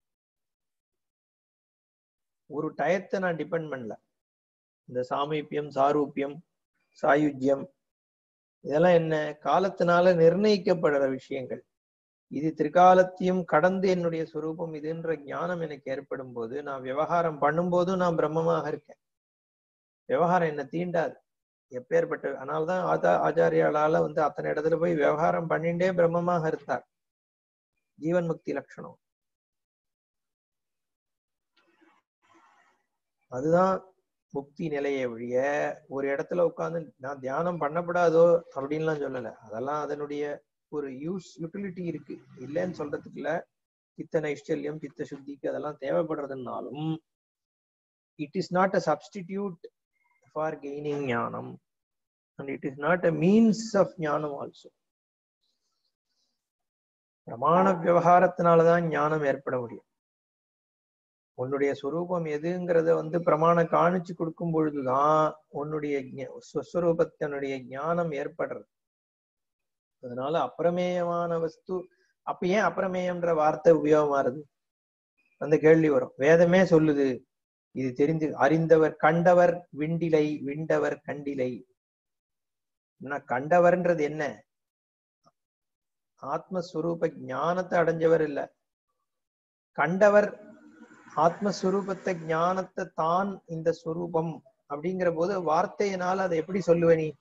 ஒரு டயத்தை நான் டிபெண்ட் பண்ணல. இந்த சாமீபியம், சாரூபியம், சாயுஜ்யம் இதெல்லாம் என்ன, காலத்தினால நிர்ணயிக்கப்படுற விஷயங்கள். இது திரிகாலத்தையும் கடந்து என்னுடைய சொரூபம் இதுன்ற ஞானம் எனக்கு ஏற்படும் போது நான் விவகாரம் பண்ணும் போதும் நான் பிரம்மமாக இருக்கேன். விவகாரம் என்ன தீண்டாது எப்பேற்பட்ட. அதனால்தான் ஆச்சாரியாளால அத்தனை இடத்துல போய் விவகாரம் பண்ணிண்டே பிரம்மமாக இருந்தார். ஜீவன் முக்தி லட்சணம் அதுதான். முக்தி நிலையை ஒழிய ஒரு இடத்துல உட்கார்ந்து நான் தியானம் பண்ணப்படாதோ அப்படின்லாம் சொல்லல. அதெல்லாம் அதனுடைய ஒரு யூட்டிலிட்டி இருக்கு, இல்லைன்னு சொல்றதுக்கு இல்ல. சித்த நைஷ்டல்யம், சித்த சுத்திக்கு அதெல்லாம் தேவைப்படுறதுனாலும் it is not a substitute for gaining ஞானம் and it is not a means of ஞானம் also. பிரமாண விவகாரத்தினாலதான் ஞானம் ஏற்பட முடியும். உன்னுடைய சொரூபம் எதுங்கிறத பிரமாணம் காணிச்சு கொடுக்கும் பொழுதுதான் உன்னுடைய ஸ்வஸ்வரூபத்தினுடைய ஞானம் ஏற்படுறது. அதனால அப்பிரமேயமான வஸ்து. அப்ப ஏன் அப்பிரமேயம்ன்ற வார்த்தை உபயோகமாறுது அந்த கேள்வி வரும். வேதமே சொல்லுது, இது தெரிந்து அறிந்தவர் கண்டவர் விண்டிலை, விண்டவர் கண்டிலை. கண்டவர்ன்றது என்ன, ஆத்மஸ்வரூப ஞானத்தை அடைஞ்சவர் இல்ல. கண்டவர் ஆத்மஸ்வரூபத்தை ஞானத்தை தான் இந்த ஸ்வரூபம் அப்படிங்கிற போது வார்த்தையினால அதை எப்படி சொல்லுவ நீ?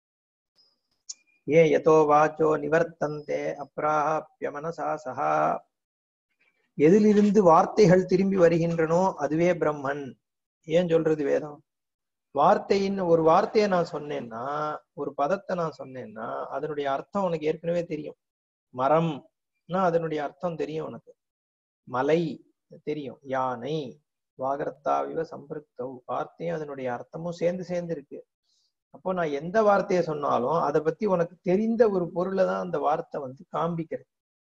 ஏன் யதோ வாச்சோ நிவர்த்தந்தே அப்ராஹ்ய மனசா சஹா. எதிலிருந்து வார்த்தைகள் திரும்பி வருகின்றனோ அதுவே பிரம்மன். ஏன் சொல்றது வேதம்? ஒரு வார்த்தையை நான் சொன்னேன்னா, ஒரு பதத்தை நான் சொன்னேன்னா அதனுடைய அர்த்தம் உனக்கு ஏற்கனவே தெரியும். மரம்னா அதனுடைய அர்த்தம் தெரியும் உனக்கு, மலை தெரியும், யானை, வாகரத்தாவிவ சம்பிருக்தவ், வார்த்தையும் அதனுடைய அர்த்தமும் சேர்ந்து இருக்கு. அப்போ நான் எந்த வார்த்தையை சொன்னாலும் அதை பத்தி உனக்கு தெரிந்த ஒரு பொருளை தான் அந்த வார்த்தை காண்பிக்கிறது.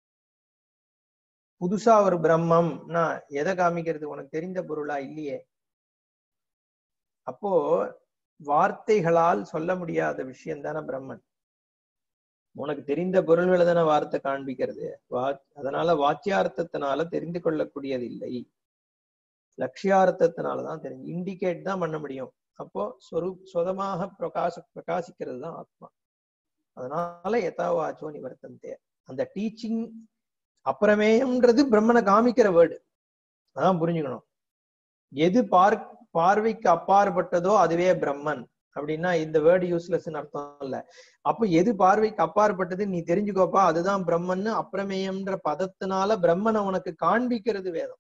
புதுசா ஒரு பிரம்மம்னா எதை காமிக்கிறது? உனக்கு தெரிந்த பொருளா? இல்லையே. அப்போ வார்த்தைகளால் சொல்ல முடியாத விஷயம் தானே பிரம்மன். உனக்கு தெரிந்த பொருள்களை தானே வார்த்தை காண்பிக்கிறது. அதனால வாச்சியார்த்தத்தினால தெரிந்து கொள்ளக்கூடியது இல்லை, லட்சியார்த்தத்தினாலதான் தெரிஞ்சு இண்டிகேட் தான் பண்ண முடியும். அப்போ சொதமாக பிரகாசிக்கிறது தான் ஆத்மா. அதனால யதாவாச்சோ நிவர்த்தந்தே. அந்த டீச்சிங் அப்பிரமேயம்ன்றது பிரம்மனை காமிக்கிற வேர்டு. அதான் புரிஞ்சுக்கணும். எது பார்வைக்கு அப்பாற்பட்டதோ அதுவே பிரம்மன் அப்படின்னா இந்த வேர்டு யூஸ்லெஸ்ன்னு அர்த்தம் இல்ல. அப்ப எது பார்வைக்கு அப்பாற்பட்டது நீ தெரிஞ்சுக்கோப்பா, அதுதான் பிரம்மன்னு அப்பிரமேயம்ன்ற பதத்தினால பிரம்மனை உனக்கு காண்பிக்கிறது வேதம்.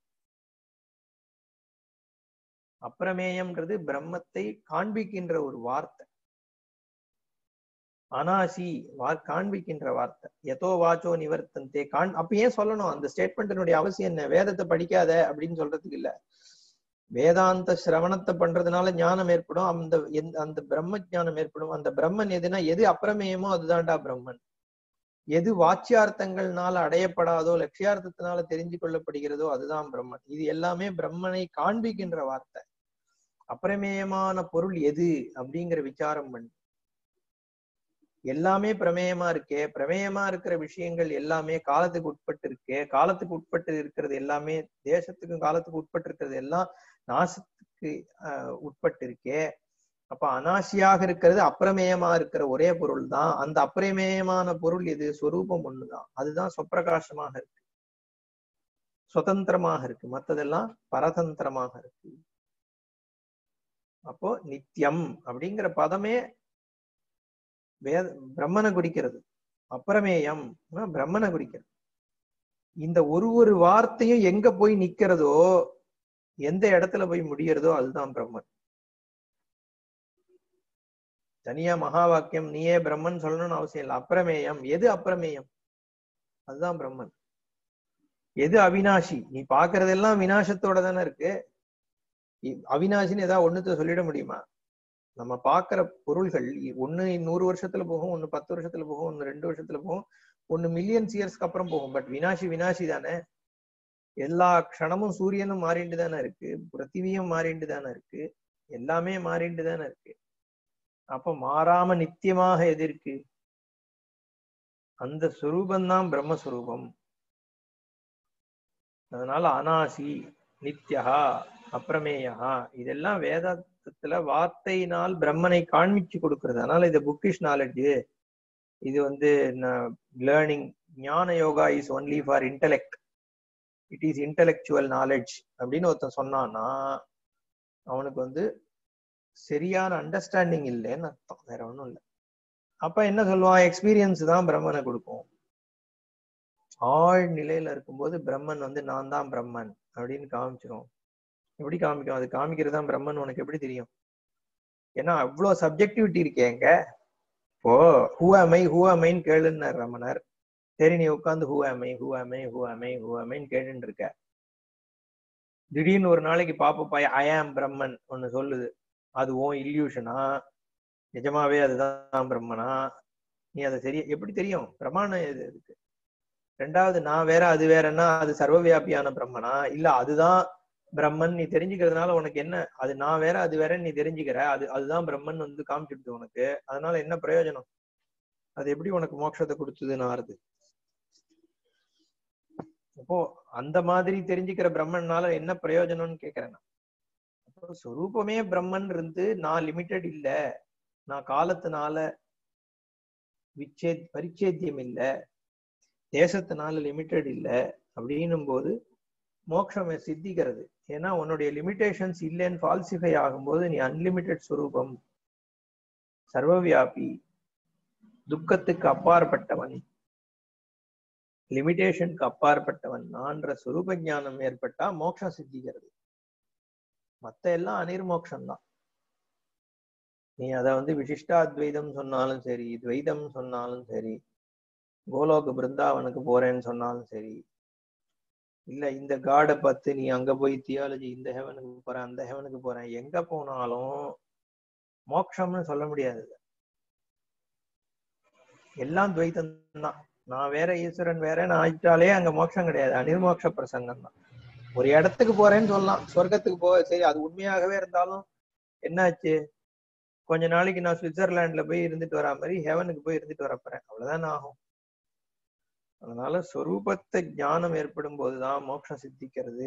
அப்பிரமேயம்ன்றது பிரம்மத்தை காண்பிக்கின்ற ஒரு வார்த்தை. அனாசி காண்பிக்கின்ற வார்த்தை. எதோ வாச்சோ நிவர்த்தந்தே அப்ப ஏன் சொல்லணும்? அந்த ஸ்டேட்மெண்ட்டினுடைய அவசியம் என்ன? வேதத்தை படிக்காத அப்படின்னு சொல்றதுக்கு இல்ல. வேதாந்த சிரவணத்தை பண்றதுனால ஞானம் ஏற்படும். அந்த பிரம்ம ஞானம் ஏற்படும். அந்த பிரம்மன் எதுனா எது அப்பிரமேயமோ அதுதான்டா பிரம்மன். எது வாச்சியார்த்தங்கள்னால அடையப்படாதோ லட்சியார்த்தத்தினால தெரிஞ்சு கொள்ளப்படுகிறதோ அதுதான் பிரம்மன். இது எல்லாமே பிரம்மனை காண்பிக்கின்ற வார்த்தை. அப்பிரமேயமான பொருள் எது அப்படிங்கிற விசாரம் பண்ணி எல்லாமே பிரமேயமா இருக்கே. பிரமேயமா இருக்கிற விஷயங்கள் எல்லாமே காலத்துக்கு உட்பட்டு இருக்கே. காலத்துக்கு உட்பட்டு இருக்கிறது எல்லாமே தேசத்துக்கும் காலத்துக்கு உட்பட்டு இருக்கிறது எல்லாம் நாசத்துக்கு உட்பட்டு இருக்கே. அப்ப அனாசியாக இருக்கிறது அப்பிரமேயமா இருக்கிற ஒரே பொருள் தான். அந்த அப்பிரமேயமான பொருள் எது? சொரூபம் ஒண்ணுதான். அதுதான் சொப்பிரகாசமாக இருக்கு, சுதந்திரமாக இருக்கு. மத்ததெல்லாம் பரதந்திரமாக இருக்கு. அப்போ நித்தியம் அப்படிங்கிற பதமே பிரம்மனை குறிக்கிறது. அப்பிரமேயம் பிரம்மனை குறிக்கிறது. இந்த ஒரு வார்த்தையும் எங்க போய் நிக்கிறதோ, எந்த இடத்துல போய் முடியறதோ அதுதான் பிரம்மன். தனியா மகா வாக்கியம் நீயே பிரம்மன் சொல்லணும்னு அவசியம் இல்லை. அப்பிரமேயம் எது? அப்பிரமேயம் அதுதான் பிரம்மன். எது அவினாஷி? நீ பாக்குறதெல்லாம் வினாசத்தோட தானே இருக்கு. அவினாஷின்னு ஏதாவது ஒண்ணுத்த சொல்லிட முடியுமா? நம்ம பாக்குற பொருள்கள் ஒண்ணு 100 வருஷத்துல போகும், ஒண்ணு 10 வருஷத்துல போகும், ஒண்ணு 2 வருஷத்துல போகும், ஒண்ணு மில்லியன்ஸ் இயர்ஸ்க்கு அப்புறம் போகும். பட் வினாஷி தானே. எல்லா க்ஷணமும் சூரியனும் மாறிண்டு தானே இருக்கு, பிருத்திவியும் மாறிண்டு தானே இருக்கு, எல்லாமே மாறிண்டு தானே இருக்கு. அப்ப மாறாம நித்தியமாக எது இருக்கு? அந்த சுரூபந்தான் பிரம்மஸ்வரூபம். அதனால அனாசி, நித்யா, அப்பிரமேயா இதெல்லாம் வேதாந்தத்துல வார்த்தையினால் பிரம்மனை காண்பிச்சு கொடுக்கிறது. அதனால இது புக்கிஷ் நாலேஜ். இது லேர்னிங். ஞான yoga is only for intellect. It is intellectual knowledge அப்படின்னு ஒருத்தன் சொன்னான்னா அவனுக்கு சரியான அண்டர்ஸ்டாண்டிங் இல்லைன்னு அர்த்தம், வேற ஒண்ணும் இல்லை. அப்ப என்ன சொல்லுவான்? எக்ஸ்பீரியன்ஸ் தான் பிரம்மனை கொடுக்கும். ஆழ் நிலையில இருக்கும்போது பிரம்மன் நான் தான் பிரம்மன் அப்படின்னு காமிச்சிரும். எப்படி காமிக்கும்? அது காமிக்கிறது தான் பிரம்மன் உனக்கு எப்படி தெரியும்? ஏன்னா அவ்வளவு சப்ஜெக்டிவிட்டி இருக்கேங்க. இப்போ ஹூ அமைன்னு கேளுன்னு ரமணர். சரி, நீ உட்காந்து ஹூ அமைன்னு கேட்டுன்னு இருக்க. திடீர்னு ஒரு நாளைக்கு பாப்பா ஐ ஆம் பிரம்மன் ஒண்ணு சொல்லுது. அது ஓன் இல்யூஷனா, நிஜமாவே அதுதான் பிரம்மனா? நீ அதை சரியா எப்படி தெரியும்? பிரமாணம் எது இருக்கு? ரெண்டாவது, நான் வேற அது வேறன்னா அது சர்வவியாபியான பிரம்மனா? இல்ல அதுதான் பிரம்மன் நீ தெரிஞ்சுக்கிறதுனால உனக்கு என்ன? அது நான் வேற அது வேறன்னு நீ தெரிஞ்சுக்கிற. அதுதான் பிரம்மன் காமிச்சிடுது உனக்கு. அதனால என்ன பிரயோஜனம்? அது எப்படி உனக்கு மோட்சத்தை கொடுத்ததுன்னு ஆறுது? அப்போ அந்த மாதிரி தெரிஞ்சுக்கிற பிரம்மன்னால என்ன பிரயோஜனம்னு கேக்குறேன். அப்போ சொரூபமே பிரம்மன் நான் லிமிட்டட் இல்ல, நான் காலத்தினால பரிச்சேத்தியம் இல்ல, தேசத்தினால லிமிட்டட் இல்ல அப்படின்னும் போது மோட்சம் சித்திக்கிறது. ஏன்னா உன்னுடைய லிமிடேஷன்ஸ் இல்லைன்னு ஃபால்சிஃபை ஆகும்போது நீ அன்லிமிட்டெட் சுரூபம், சர்வவியாபி, துக்கத்துக்கு அப்பாற்பட்டவன், லிமிடேஷனுக்கு அப்பாற்பட்டவன் நான்ற சுரூப ஞானம் ஏற்பட்டா மோட்சம் சித்திக்கிறது. மத்த எல்லாம் அனிர்மோக்ஷம் தான். நீ அதை விசிஷ்டாத்வைதம் சொன்னாலும் சரி, துவைதம் சொன்னாலும் சரி, கோலோக பிருந்தாவனுக்கு போறேன்னு சொன்னாலும் சரி, இல்ல இந்த காடை பார்த்து நீ அங்க போய் தியாலஜி இந்த ஹெவனுக்கு போறேன் அந்த ஹெவனுக்கு போறேன், எங்க போனாலும் மோட்சம்னு சொல்ல முடியாது. எல்லாம் துவைத்தம் தான். நான் வேற ஈஸ்வரன் வேறன்னு ஆயிட்டாலே அங்க மோட்சம் கிடையாது, அனிர்மோட்ச பிரசங்கம் தான். ஒரு இடத்துக்கு போறேன்னு சொல்லலாம், சொர்க்கத்துக்கு சரி, அது உண்மையாகவே இருந்தாலும் என்னாச்சு? கொஞ்ச நாளைக்கு நான் சுவிட்சர்லாந்துல போய் இருந்துட்டு வரா மாதிரி ஹெவனுக்கு போய் இருந்துட்டு வரப்போறேன், அவ்வளவுதான் ஆகும். அதனால சொரூபத்தை ஞானம் ஏற்படும் போதுதான் மோட்சம் சித்திக்கிறது.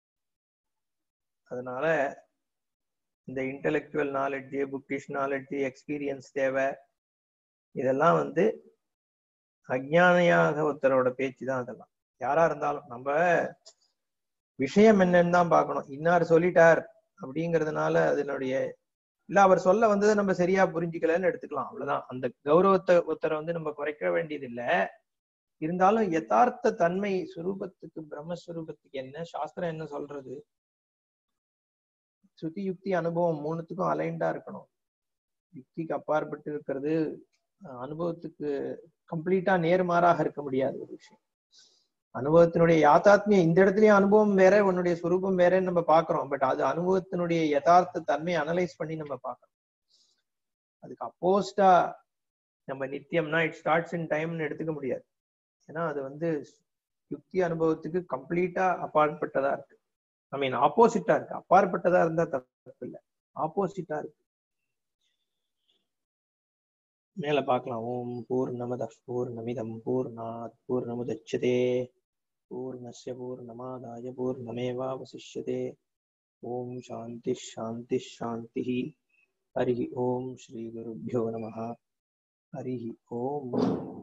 அதனால இந்த intellectual knowledge, bookish knowledge, experience தேவை. இதெல்லாம் அஜ்ஞானியாக ஒருத்தரோட பேச்சு தான். அதெல்லாம் யாரா இருந்தாலும் நம்ம விஷயம் என்னன்னு தான் பார்க்கணும். இன்னார் சொல்லிட்டார் அப்படிங்கிறதுனால அதனுடைய இல்ல அவர் சொல்ல வந்ததை நம்ம சரியா புரிஞ்சுக்கலன்னு எடுத்துக்கலாம், அவ்வளவுதான். அந்த கௌரவத்தை ஒருத்தரை நம்ம குறைக்க வேண்டியது இல்லை. இருந்தாலும் யதார்த்த தன்மை சுரூபத்துக்கு, பிரம்மஸ்வரூபத்துக்கு என்ன சாஸ்திரம் என்ன சொல்றது, சுத்தி யுக்தி அனுபவம் மூணுத்துக்கும் அலைண்டா இருக்கணும். யுக்திக்கு அப்பாற்பட்டு இருக்கிறது அனுபவத்துக்கு கம்ப்ளீட்டா நேர்மாறாக இருக்க முடியாத ஒரு விஷயம். அனுபவத்தினுடைய யாத்தாத்மியம் இந்த இடத்துலயும் அனுபவம் வேற, உன்னுடைய சுரூபம் வேறன்னு நம்ம பாக்குறோம். பட் அது அனுபவத்தினுடைய யதார்த்த தன்மையை அனலைஸ் பண்ணி நம்ம பார்க்கறோம். அதுக்கு அப்போஸ்டா நம்ம நித்தியம்னா இட் ஸ்டார்ட்ஸ் இன் டைம்னு எடுத்துக்க முடியாது. ஏன்னா அது வந்து யுக்தி அனுபவத்துக்கு கம்ப்ளீட்டா அப்பாற்பட்டதா இருக்கு. ஐ மீன் ஆப்போசிட்டா இருக்கு. அப்பாற்பட்டதா இருந்தா தப்பு இல்லை, ஆப்போசிட்டா இருக்கு. மேல பார்க்கலாம். ஓம் பூர்ணமதః பூர்ணமிதம் பூர்ணாத் பூர்ணமுதச்யதே பூர்ணஸ்ய பூர்ணமாதாய பூர்ணமேவாவசிஷ்யதே. ஓம் சாந்தி சாந்தி சாந்தி. ஹரி ஓம் ஸ்ரீ குருभ्यो நமः. ஹரி ஓம்.